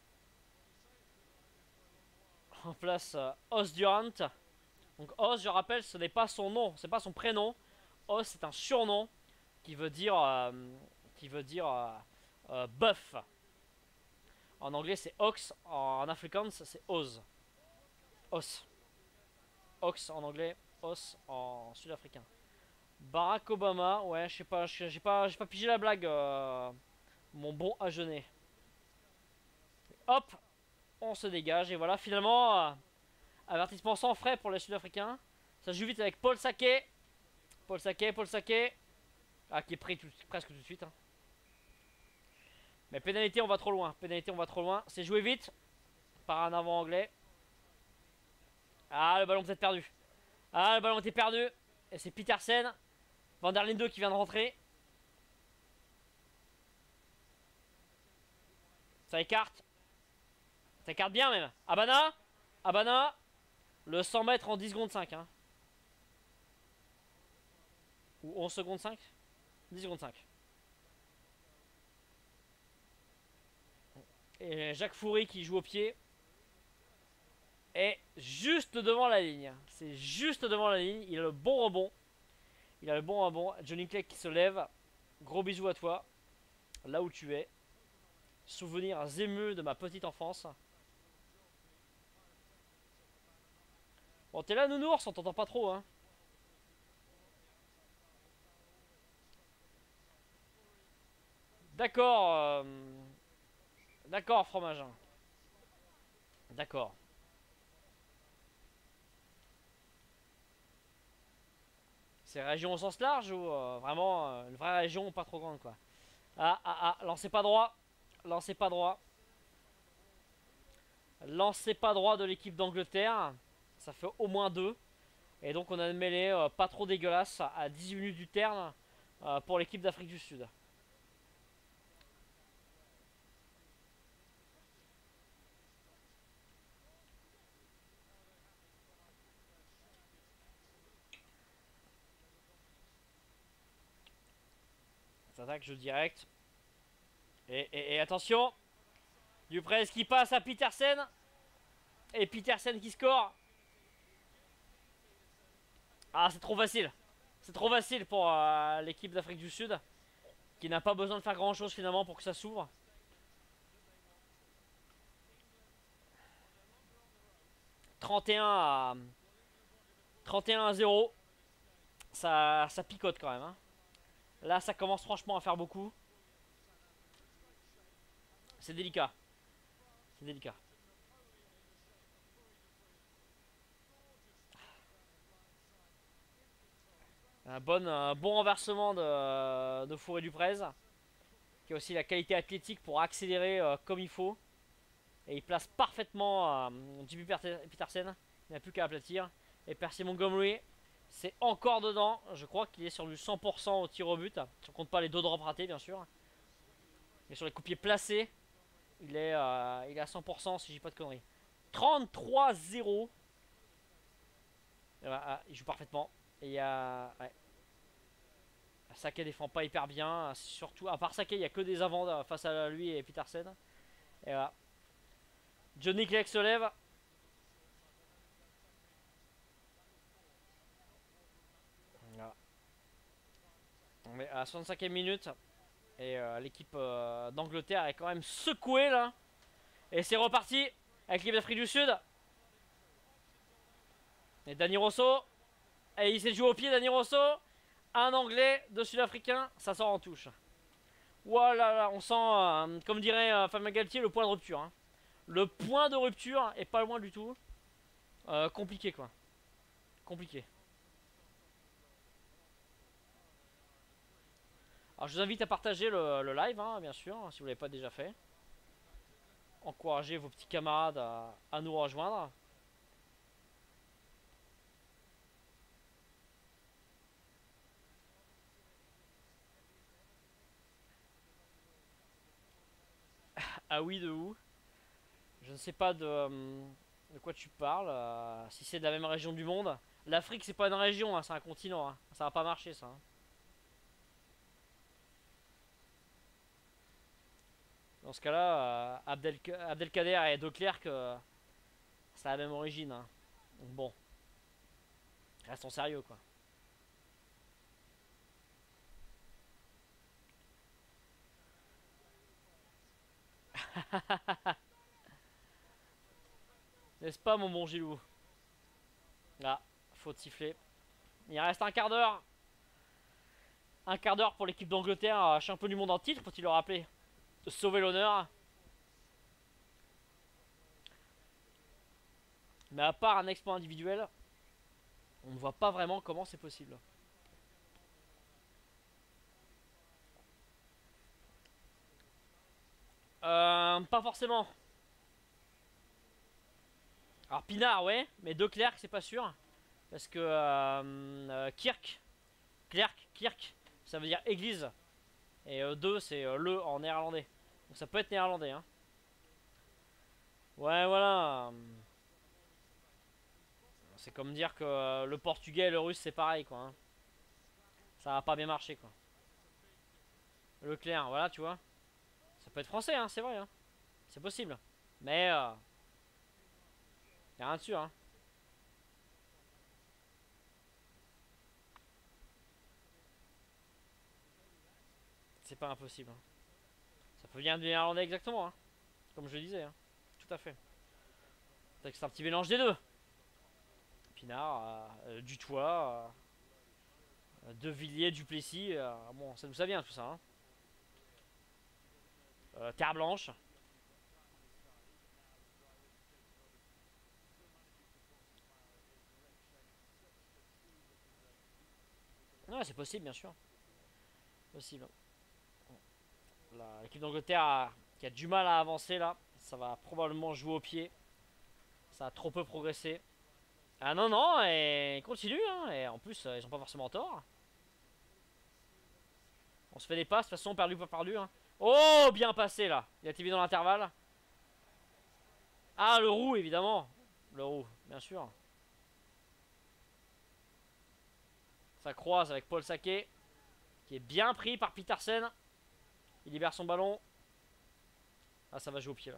[SPEAKER 2] En place euh, Os Durant. Donc Os, je rappelle, ce n'est pas son nom, c'est pas son prénom. Os, c'est un surnom qui veut dire, euh, qui veut dire euh, euh, bœuf. En anglais, c'est Ox. En afrikaans, c'est Oz. Os. Ox en anglais, Os en sud-africain. Barack Obama, ouais, je sais pas, j'ai pas, j'ai pas pigé la blague, euh, mon bon Agenais. Hop, on se dégage et voilà, finalement, euh, avertissement sans frais pour les Sud-Africains. Ça joue vite avec Paul Saquet. Paul Saquet, Paul Saquet. Ah, qui est pris tout, presque tout de suite. Hein. Mais pénalité, on va trop loin. Pénalité, on va trop loin. C'est joué vite par un avant anglais. Ah, le ballon peut-être perdu. Ah, le ballon était perdu. Et c'est Petersen. Van der Linde qui vient de rentrer. Ça écarte. Ça écarte bien même. Abana. Abana. Le cent mètres en dix secondes cinq. Hein. Ou onze secondes cinq. dix secondes cinq. Et Jacques Foury qui joue au pied. Est juste devant la ligne. C'est juste devant la ligne. Il a le bon rebond. Il a le bon rebond. Johnny Clegg qui se lève. Gros bisous à toi. Là où tu es. Souvenirs émus de ma petite enfance. Bon, t'es là, nounours, on t'entend pas trop, hein. D'accord. Euh... D'accord, fromage. D'accord. C'est région au sens large ou euh, vraiment euh, une vraie région pas trop grande quoi. Ah ah ah, lancez pas droit. Lancez pas droit. Lancez pas droit de l'équipe d'Angleterre. Ça fait au moins deux. Et donc on a une mêlée euh, pas trop dégueulasse à dix minutes du terme euh, pour l'équipe d'Afrique du Sud. Ça attaque jeu direct. Et, et, et attention, Duprez qui passe à Petersen. Et Petersen qui score. Ah, c'est trop facile. C'est trop facile pour euh, l'équipe d'Afrique du Sud. Qui n'a pas besoin de faire grand chose finalement pour que ça s'ouvre. trente et un à trente et un à zéro. Ça, ça picote quand même. Hein. Là, ça commence franchement à faire beaucoup. C'est délicat. C'est délicat. Un bon, un bon renversement de, de Fourré-Duprez. Qui a aussi la qualité athlétique pour accélérer euh, comme il faut. Et il place parfaitement euh, J P Petersen. Il n'a plus qu'à aplatir. Et Percy Montgomery, c'est encore dedans. Je crois qu'il est sur du cent pour cent au tir au but. Si on compte pas les deux drops ratés, bien sûr. Et sur les coups de pied placés, il est, euh, il est à cent pour cent si je dis pas de conneries. trente-trois zéro. Ah, il joue parfaitement. Et il y a. Ouais. Saké défend pas hyper bien. Surtout, à part Saké, il n'y a que des avants face à lui et Petersen. Et voilà. Johnny Clegg se lève. Voilà. On est à la soixante-cinquième minute. Et euh, l'équipe euh, d'Angleterre est quand même secouée là. Et c'est reparti avec l'équipe d'Afrique du Sud. Et Dani Rosso. Et il s'est joué au pied, Dani Rosso. Un anglais, deux sud-africains. Ça sort en touche. Voilà, là, on sent, euh, comme dirait euh, Fabien Galtier, le point de rupture. Hein. Le point de rupture est pas loin du tout. Euh, compliqué quoi. Compliqué. Alors je vous invite à partager le, le live, hein, bien sûr, si vous ne l'avez pas déjà fait. Encouragez vos petits camarades à, à nous rejoindre. Ah oui, de où? Je ne sais pas de, euh, de quoi tu parles. Euh, si c'est de la même région du monde. L'Afrique, c'est pas une région, hein, c'est un continent. Hein. Ça va pas marcher, ça. Hein. Dans ce cas-là, euh, Abdel, Abdelkader et De Klerk, euh, c'est la même origine. Hein. Donc bon, restons sérieux, quoi. N'est-ce pas, mon bon Gilou? Ah, faut siffler. Il reste un quart d'heure. Un quart d'heure pour l'équipe d'Angleterre, champion du monde en titre, faut-il le rappeler. De sauver l'honneur. Mais à part un exploit individuel, on ne voit pas vraiment comment c'est possible. Euh, pas forcément. Alors Pinard, ouais, mais De Klerk, c'est pas sûr. Parce que euh, euh, Kirk, Klerk, Kirk, ça veut dire église. Et euh, deux, c'est euh, le en néerlandais. Donc ça peut être néerlandais. Hein. Ouais, voilà. C'est comme dire que euh, le portugais et le russe, c'est pareil, quoi. Hein. Ça va pas bien marcher, quoi. Leclerc, voilà, tu vois. Ça peut être français, hein, c'est vrai. Hein. C'est possible. Mais... Euh, y'a rien dessus, hein. C'est pas impossible. Hein. Ça peut venir du néerlandais exactement, hein. Comme je le disais. Hein. Tout à fait. C'est un petit mélange des deux. Pinard, euh, Dutoit, euh, De Villiers, Duplessis. Euh, bon, ça nous ça vient tout ça. Hein. Euh, Terre Blanche. Ouais, c'est possible, bien sûr. Possible. L'équipe d'Angleterre a- qui a du mal à avancer là. Ça va probablement jouer au pied. Ça a trop peu progressé. Ah non, non, et ils continuent. Hein, et en plus, euh, ils ont pas forcément tort. On se fait des passes, de toute façon, perdu, pas perdu. Hein. Oh, bien passé là. Il a été mis dans l'intervalle. Ah, le roux, évidemment. Le roux, bien sûr. Ça croise avec Paul Saquet, qui est bien pris par Petersen. Il libère son ballon. Ah, ça va jouer au pied là.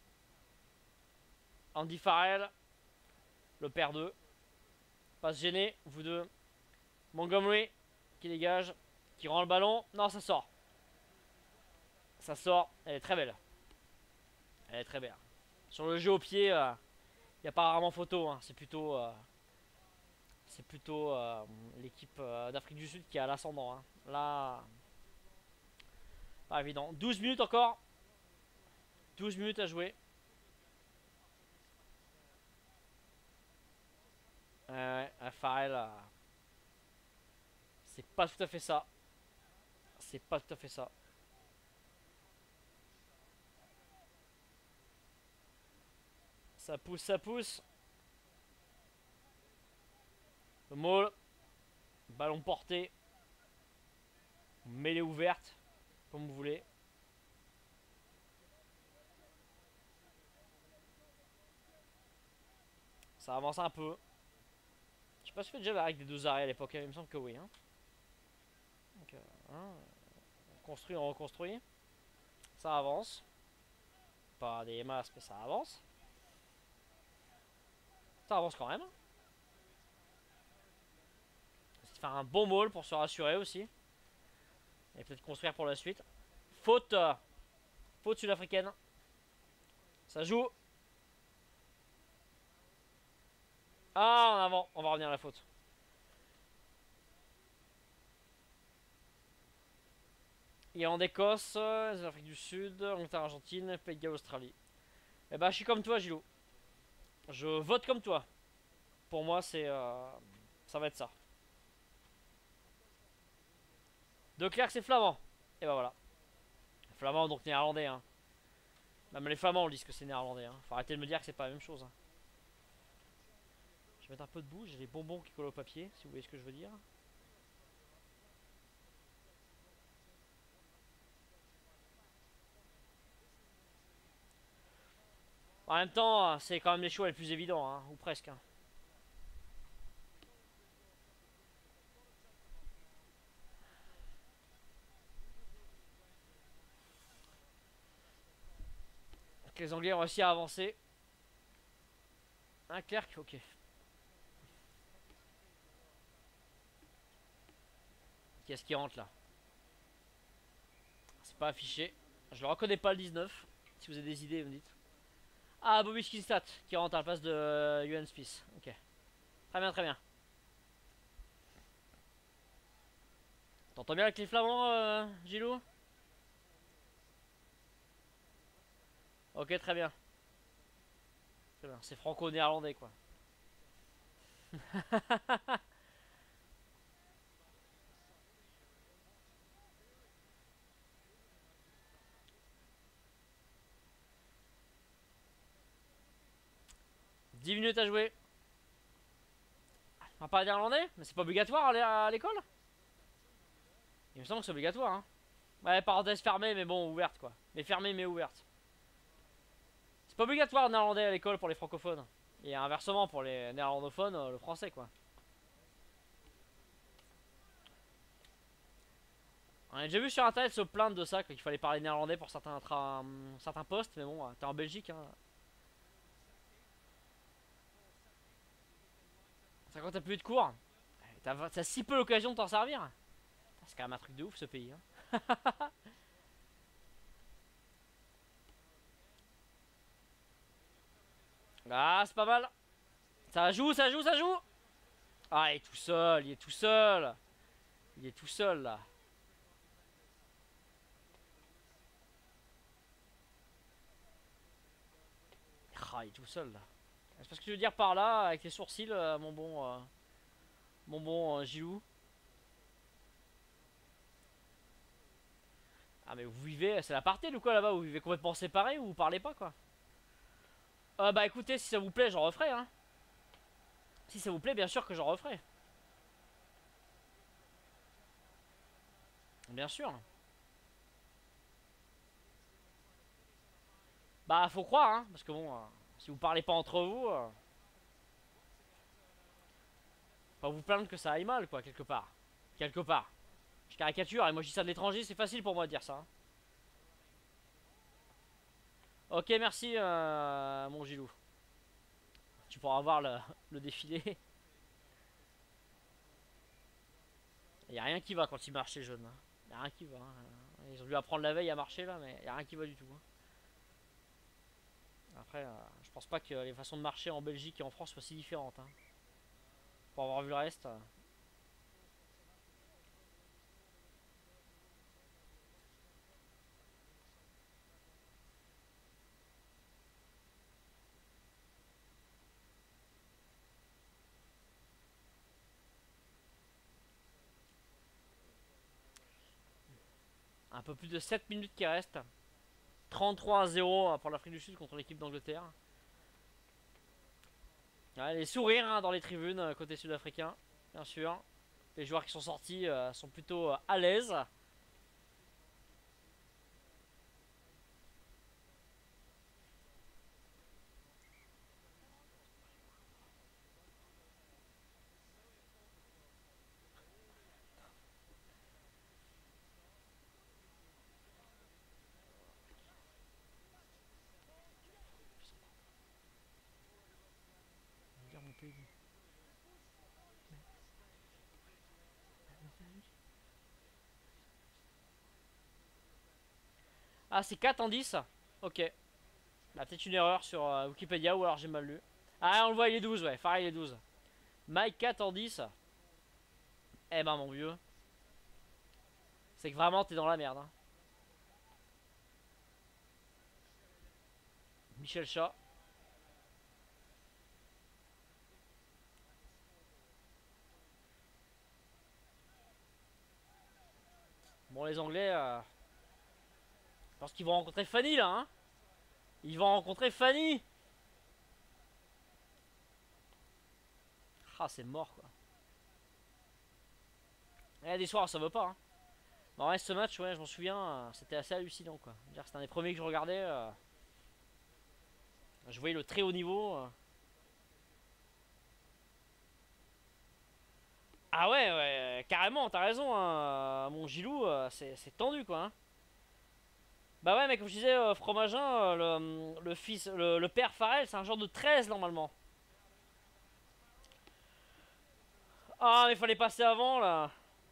[SPEAKER 2] Andy Farrell, le père d'eux. Pas se gêner, vous deux. Montgomery, qui dégage, qui rend le ballon. Non, ça sort. Ça sort. Elle est très belle. Elle est très belle. Sur le jeu au pied, il euh, n'y a pas rarement photo. Hein. C'est plutôt, euh, c'est plutôt euh, l'équipe euh, d'Afrique du Sud qui a l'ascendant. Hein. Là, pas évident. douze minutes encore. douze minutes à jouer. Euh, ouais, Farrell, euh, c'est pas tout à fait ça. C'est pas tout à fait ça. Ça pousse, ça pousse. Le maul. Ballon porté. Mêlée ouverte. Comme vous voulez. Ça avance un peu. Je sais pas si je fais déjà avec des deux arrêts à l'époque. Il me semble que oui. Hein. Donc, euh, hein, on construit, on reconstruit. Ça avance. Pas des masses, mais ça avance. Ça avance quand même. C'est de faire un bon maul pour se rassurer aussi. Et peut-être construire pour la suite. Faute. Euh, faute sud-africaine. Ça joue. Ah, en avant. On va revenir à la faute. Irlande, Écosse, Afrique du Sud, Angleterre, Argentine, Pays de Galles, Australie. Et bah, je suis comme toi, Gilou. Je vote comme toi. Pour moi, c'est. Euh, ça va être ça. De Clerc, c'est flamand. Et bah voilà. Flamand, donc néerlandais. Hein. Même les Flamands disent que c'est néerlandais. Hein. Faut arrêter de me dire que c'est pas la même chose. Hein. Je vais mettre un peu de boue. J'ai les bonbons qui collent au papier, si vous voyez ce que je veux dire. En même temps, c'est quand même les choix les plus évidents, hein, ou presque. Hein. Donc les Anglais ont réussi à avancer. Un Clerc, ok. Qu'est-ce qui rentre là? C'est pas affiché. Je le reconnais pas le dix-neuf. Si vous avez des idées, vous me dites. Ah, Bobby Skinstad qui rentre à la place de euh, Ewan Smith. Ok. Très bien, très bien. T'entends bien avec les flamands, euh, Gilou? Ok, très bien. Très bien. C'est franco-néerlandais, quoi. dix minutes à jouer. On va parler néerlandais? Mais c'est pas obligatoire à l'école? Il me semble que c'est obligatoire, hein. Ouais, parenthèse fermée, mais bon, ouverte, quoi. Mais fermée, mais ouverte. C'est pas obligatoire néerlandais à l'école pour les francophones. Et inversement, pour les néerlandophones, le français, quoi. On a déjà vu sur internet se plaindre de ça, qu'il fallait parler néerlandais pour certains, certains postes, mais bon, t'es en Belgique, hein. Ça quand t'as plus eu de cours, t'as si peu l'occasion de t'en servir. C'est quand même un truc de ouf ce pays, hein. Ah, c'est pas mal. Ça joue, ça joue, ça joue. Ah, il est tout seul, il est tout seul. Il est tout seul là. Ah, il est tout seul là. C'est parce que je veux dire par là, avec les sourcils, euh, mon bon, euh, mon bon euh, Gilou. Ah mais vous vivez, c'est l'apartheid ou quoi là-bas? Vous vivez complètement séparés ou vous parlez pas quoi? Euh, bah écoutez, si ça vous plaît, j'en referai hein. Si ça vous plaît, bien sûr que j'en referai. Bien sûr. Bah faut croire hein, parce que bon, euh, si vous parlez pas entre vous, euh, pas vous plaindre que ça aille mal quoi, quelque part. Quelque part. Je caricature, et moi je dis ça de l'étranger, c'est facile pour moi de dire ça. Hein. Ok, merci euh, mon Gilou. Tu pourras voir le, le défilé. Il y a rien qui va quand ils marchent les jeunes. Il y a rien qui va. Hein. Ils ont dû apprendre la veille à marcher là, mais il y a rien qui va du tout. Hein. Après, euh, je pense pas que les façons de marcher en Belgique et en France soient si différentes. Hein. Pour avoir vu le reste. Euh... Un peu plus de sept minutes qui restent. trente-trois à zéro pour l'Afrique du Sud contre l'équipe d'Angleterre. Ouais, les sourires hein, dans les tribunes euh, côté sud-africain, bien sûr. Les joueurs qui sont sortis euh, sont plutôt euh, à l'aise. Ah, c'est quatre en dix. Ok. Bah, peut-être une erreur sur euh, Wikipédia ou alors j'ai mal lu. Ah, on le voit, il est douze, ouais. Farrell il est douze. Mike quatre en dix. Eh ben, mon vieux. C'est que vraiment, t'es dans la merde. Hein. Michel Chat. Bon, les Anglais. Euh... Je pense qu'ils vont rencontrer Fanny là. Hein. Ils vont rencontrer Fanny. Ah, c'est mort quoi. Il y a des soirs, ça va pas. Hein. Bon, ouais, ce match, ouais, je m'en souviens, euh, c'était assez hallucinant quoi. C'était un des premiers que je regardais. Euh... Je voyais le très haut niveau. Euh... Ah ouais, ouais, carrément, t'as raison, hein, mon Gilou, euh, c'est tendu quoi. Hein. Bah ouais, mais comme je disais, euh, Fromagin, euh, le, le fils, le, le père Farrell, c'est un genre de treize normalement. Ah, mais il fallait passer avant là.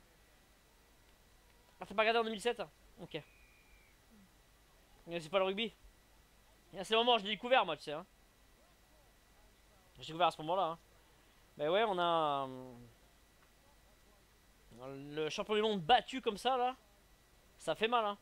[SPEAKER 2] Ah, t'as pas regardé en deux mille sept? Ok. C'est pas le rugby. C'est le moment où je l'ai découvert, moi, tu sais. Hein. J'ai découvert à ce moment-là. Hein. Bah ouais, on a. Euh, le champion du monde battu comme ça, là. Ça fait mal, hein.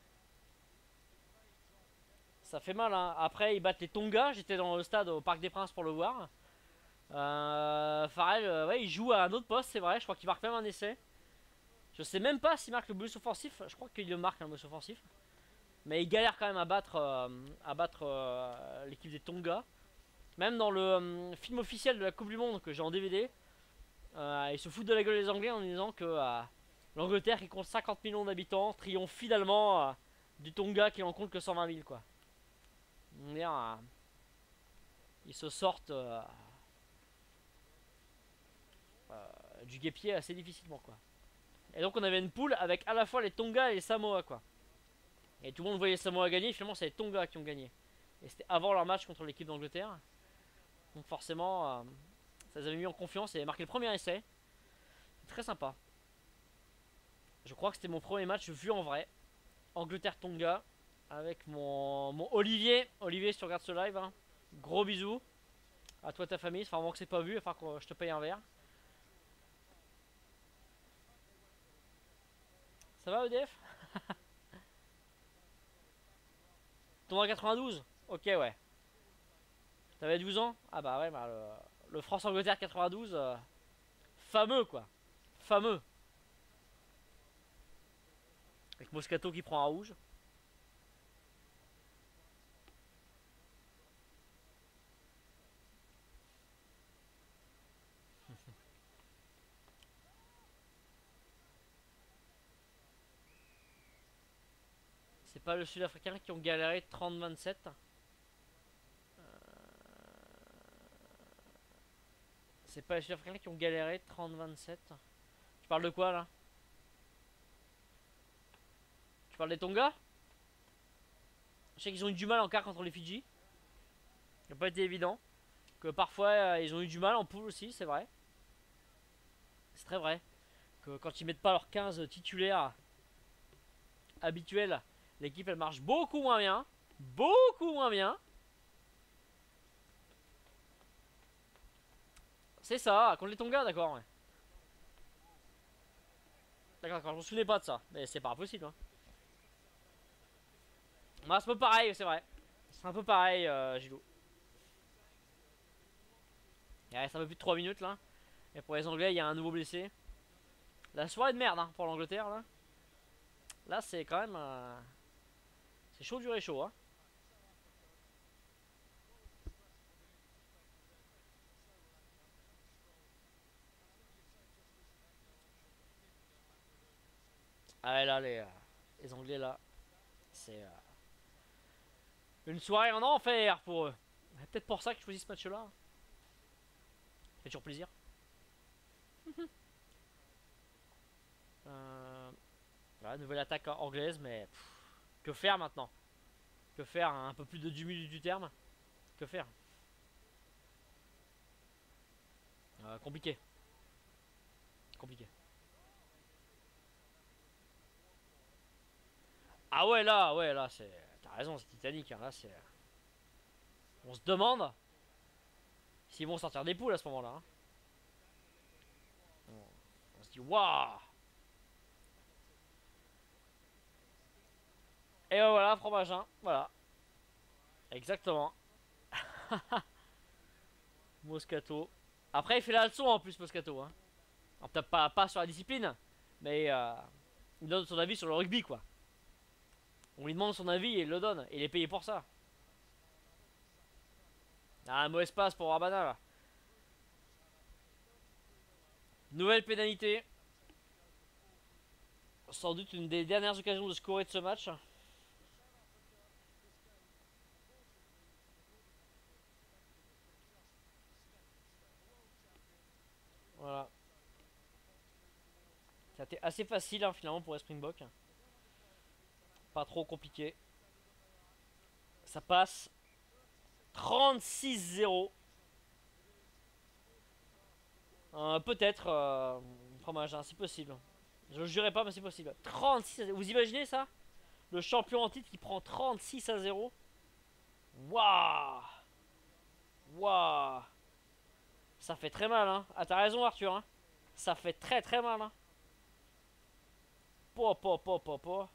[SPEAKER 2] Ça fait mal, hein. Après, ils battent les Tonga. J'étais dans le stade au Parc des Princes pour le voir. Euh, Farrell, euh, ouais, il joue à un autre poste, c'est vrai. Je crois qu'il marque même un essai. Je sais même pas s'il marque le bonus offensif. Je crois qu'il le marque un bonus offensif. Mais il galère quand même à battre, euh, à battre euh, l'équipe des Tonga. Même dans le euh, film officiel de la Coupe du Monde que j'ai en D V D, euh, ils se foutent de la gueule des Anglais en disant que euh, l'Angleterre, qui compte cinquante millions d'habitants, triomphe finalement euh, du Tonga qui en compte que cent vingt mille, quoi. Dire, euh, ils se sortent euh, euh, du guépier assez difficilement, quoi. Et donc on avait une poule avec à la fois les Tonga et les Samoa, quoi. Et tout le monde voyait les Samoa gagner, finalement c'est les Tonga qui ont gagné. Et c'était avant leur match contre l'équipe d'Angleterre. Donc forcément, euh, ça les avait mis en confiance et marqué le premier essai. Très sympa. Je crois que c'était mon premier match vu en vrai. Angleterre-Tonga. Avec mon, mon Olivier. Olivier, si tu regardes ce live, hein, gros bisous. À toi et ta famille. Ça fait un moment que c'est pas vu. Il va falloir que je te paye un verre. Ça va, E D F? Tournoi quatre-vingt-douze? Ok, ouais. T'avais douze ans? Ah bah ouais, bah le, le France-Angleterre quatre-vingt-douze. Euh, fameux, quoi. Fameux. Avec Moscato qui prend un rouge. C'est pas le Sud-Africain qui ont galéré trente vingt-sept. Euh... C'est pas les Sud-Africains qui ont galéré trente vingt-sept. Tu parles de quoi là? Tu parles des Tonga? Je sais qu'ils ont eu du mal en quart contre les Fidji. Ça n'a pas été évident. Que parfois euh, ils ont eu du mal en poule aussi, c'est vrai. C'est très vrai. Que quand ils mettent pas leurs quinze titulaires habituels, l'équipe elle marche beaucoup moins bien. Beaucoup moins bien. C'est ça, contre les Tonga, d'accord, ouais. D'accord, d'accord, je me souvenais pas de ça. Mais c'est pas impossible, hein. Bah, c'est un peu pareil, c'est vrai. C'est un peu pareil, euh, Gilou. Il reste un peu plus de trois minutes là. Et pour les Anglais, il y a un nouveau blessé. La soirée de merde hein, pour l'Angleterre là. Là, c'est quand même. Euh... C'est chaud du réchaud, hein. Ah ouais, là, les, euh, les Anglais là. C'est. Euh... Une soirée en enfer pour eux. Peut-être pour ça que je choisis ce match là. Ça fait toujours plaisir. euh... Voilà, nouvelle attaque anglaise, mais. Pff, que faire maintenant? Que faire hein, un peu plus de dix minutes du terme? Que faire? euh, Compliqué. Compliqué. Ah ouais, là, ouais, là, c'est. T'as raison, c'est Titanic. Hein, là, c'est. On se demande s'ils vont sortir des poules à ce moment-là. Hein. On, on se dit, waouh! Et ben voilà, fromage, hein, voilà. Exactement. Moscato. Après, il fait la leçon en plus, Moscato. Hein. Peut-être pas, pas sur la discipline, mais euh, il donne son avis sur le rugby, quoi. On lui demande son avis et il le donne. Et il est payé pour ça. Ah, un mauvais passe pour Rabana, là. Nouvelle pénalité. Sans doute une des dernières occasions de scorer de ce match. Voilà. C'était assez facile hein, finalement pour les Springboks. Pas trop compliqué. Ça passe. trente-six zéro. Euh, Peut-être. Euh, fromage, hein, c'est possible. Je le jurais pas, mais c'est possible. trente-six à zéro. Vous imaginez ça? Le champion en titre qui prend trente-six à zéro. Waouh! Waouh! Ça fait très mal, hein. Ah, t'as raison, Arthur, hein. Ça fait très très mal, hein. Po, po, po, po, po.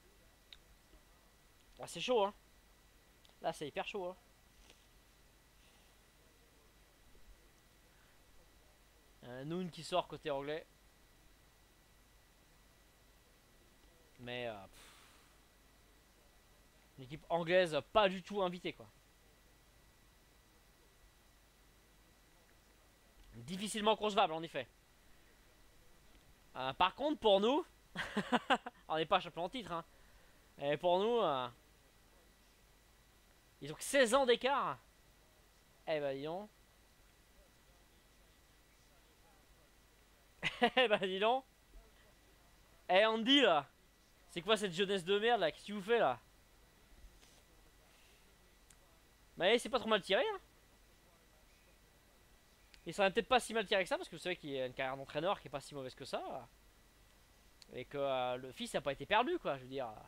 [SPEAKER 2] Ah, c'est chaud, hein. Là, c'est hyper chaud, hein. Euh, Noon qui sort côté anglais. Mais. Euh, une équipe anglaise pas du tout invitée, quoi. Difficilement concevable, en effet. Euh, par contre, pour nous. On n'est pas champion en titre, hein. Et pour nous. Euh, ils ont que seize ans d'écart. Eh ben, dis donc. Eh ben, dis donc. Eh, Andy, là. C'est quoi cette jeunesse de merde, là? Qu'est-ce que vous faites, là? Mais c'est pas trop mal tiré, hein. Il serait peut-être pas si mal tiré que ça, parce que vous savez qu'il y a une carrière d'entraîneur qui est pas si mauvaise que ça. Et que euh, le fils n'a pas été perdu, quoi, je veux dire.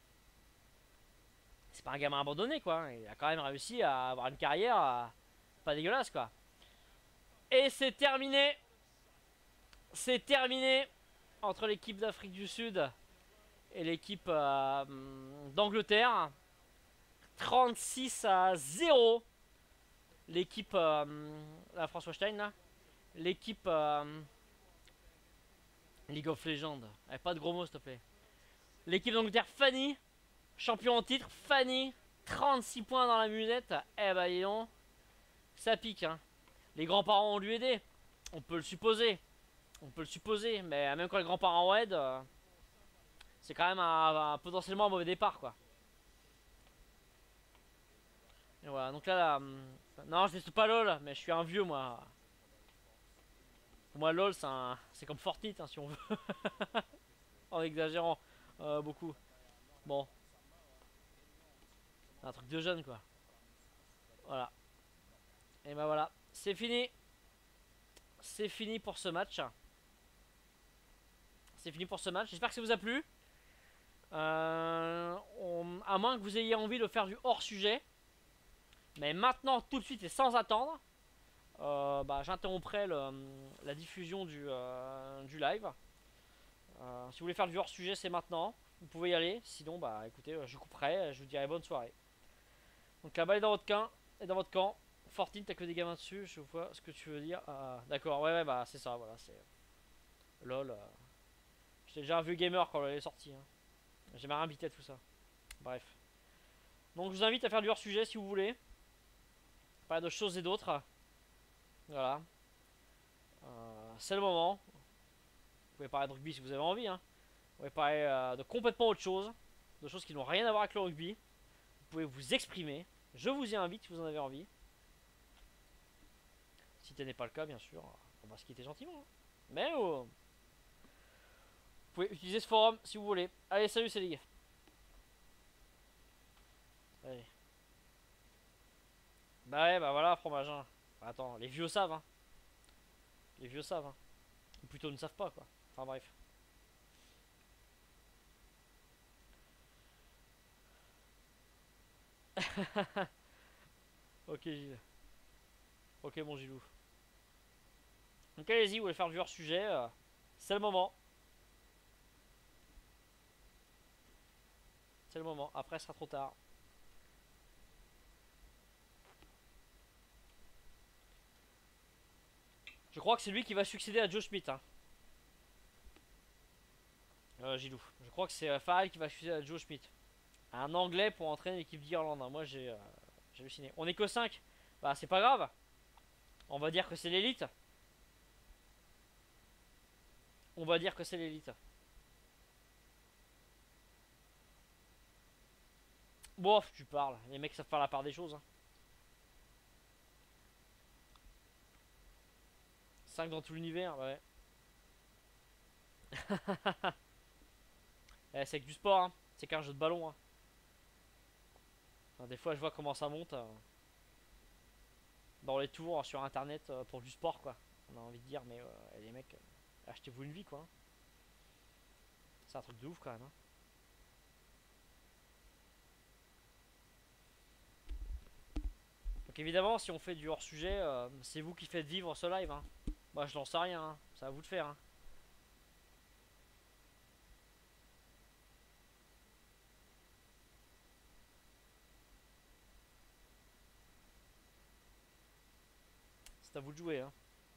[SPEAKER 2] C'est pas un gamin abandonné, quoi. Il a quand même réussi à avoir une carrière euh, pas dégueulasse, quoi. Et c'est terminé. C'est terminé entre l'équipe d'Afrique du Sud et l'équipe euh, d'Angleterre. trente-six à zéro. L'équipe, euh, la François Stein, là. L'équipe euh, League of Legends. Allez, pas de gros mots, s'il te plaît. L'équipe d'Angleterre, Fanny. Champion en titre, Fanny. trente-six points dans la musette. Eh bah, dis donc. Ça pique, hein. Les grands-parents ont lui aidé. On peut le supposer. On peut le supposer. Mais même quand les grands-parents aident, euh, c'est quand même un, un- potentiellement un mauvais départ quoi. Et voilà, donc là, là hum, non, je teste pas LOL, mais je suis un vieux moi. Pour moi, LOL, c'est un... c'est comme Fortnite, hein, si on veut, en exagérant euh, beaucoup. Bon, un truc de jeune, quoi. Voilà. Et bah voilà, c'est fini. C'est fini pour ce match. C'est fini pour ce match. J'espère que ça vous a plu. Euh, on- À moins que vous ayez envie de faire du hors-sujet. Mais maintenant, tout de suite et sans attendre, euh, bah, j'interromprai le- la diffusion du, euh, du live. Euh, si vous voulez faire du hors-sujet, c'est maintenant. Vous pouvez y aller. Sinon, bah écoutez, euh, je couperai. Je vous dirai bonne soirée. Donc la balle est dans votre camp. Et dans votre camp. Fortune, t'as que des gamins dessus. Je vois ce que tu veux dire. Ah, d'accord, ouais, ouais, bah c'est ça. Voilà, c'est. LOL. euh, J'étais déjà un vieux gamer quand elle est sortie. Hein. J'ai rien invité à tout ça. Bref. Donc je vous invite à faire du hors-sujet si vous voulez. Parler de choses et d'autres. Voilà. Euh, c'est le moment. Vous pouvez parler de rugby si vous avez envie. Hein. Vous pouvez parler euh, de complètement autre chose. De choses qui n'ont rien à voir avec le rugby. Vous pouvez vous exprimer. Je vous y invite si vous en avez envie. Si ce n'est pas le cas, bien sûr, on va se quitter gentiment. Hein. Mais oh, vous pouvez utiliser ce forum si vous voulez. Allez, salut, c'est les gars. Allez. Bah ouais, bah voilà, fromage. Hein. Bah attends, les vieux savent. Hein. Les vieux savent. Hein. Ou plutôt ne savent pas, quoi. Enfin bref. Ok, Gilles. Ok, mon Gilou. Donc allez-y, vous voulez faire du hors-sujet. euh, c'est le moment. C'est le moment. Après, ce sera trop tard. Je crois que c'est lui qui va succéder à Joe Schmidt. Hein. Euh, Gilou. Je crois que c'est euh, Farrell qui va succéder à Joe Schmidt. Un anglais pour entraîner l'équipe d'Irlande. Hein. Moi, j'ai euh, j'ai halluciné. On est que cinq. Bah, c'est pas grave. On va dire que c'est l'élite. On va dire que c'est l'élite. Bof, tu parles. Les mecs savent faire la part des choses. Hein. cinq dans tout l'univers, bah ouais. Eh, c'est que du sport, hein. C'est qu'un jeu de ballon. Hein. Enfin, des fois, je vois comment ça monte euh, dans les tours sur internet euh, pour du sport, quoi. On a envie de dire, mais euh, les mecs, euh, achetez-vous une vie, quoi. Hein. C'est un truc de ouf, quand même. Hein. Donc, évidemment, si on fait du hors-sujet, euh, c'est vous qui faites vivre ce live. Hein. Moi, je n'en sais rien. Hein. C'est à vous de faire. Hein. C'est à vous de jouer. Hein.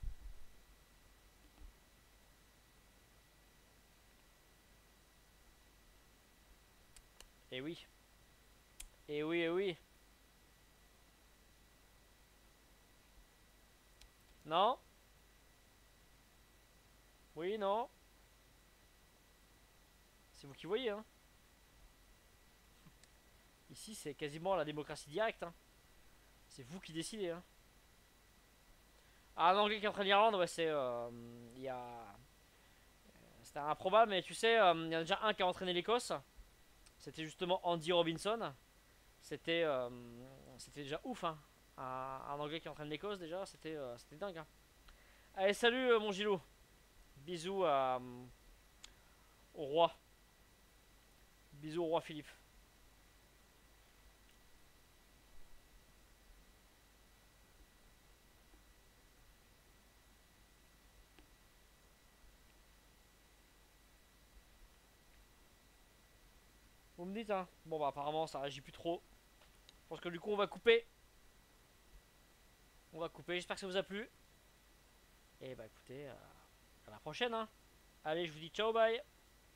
[SPEAKER 2] Et oui. Et oui, et oui. Non. Oui, non. C'est vous qui voyez. Hein. Ici, c'est quasiment la démocratie directe. Hein. C'est vous qui décidez. Hein. Ah, un Anglais qui entraîne l'Irlande, ouais, c'est. euh, Il y a. C'était improbable, mais tu sais, euh, il y en a déjà un qui a entraîné l'Écosse. C'était justement Andy Robinson. C'était euh, c'était déjà ouf, hein. Un, un Anglais qui entraîne l'Écosse, déjà, c'était euh, c'était dingue. Hein. Allez, salut, euh, mon Gilou. Bisous à, euh, au roi. Bisous au roi Philippe. Vous me dites, hein. Bon, bah, apparemment, ça réagit plus trop. Je pense que du coup, on va couper. On va couper. J'espère que ça vous a plu. Et bah, écoutez, euh, à la prochaine, hein. Allez, je vous dis ciao, bye.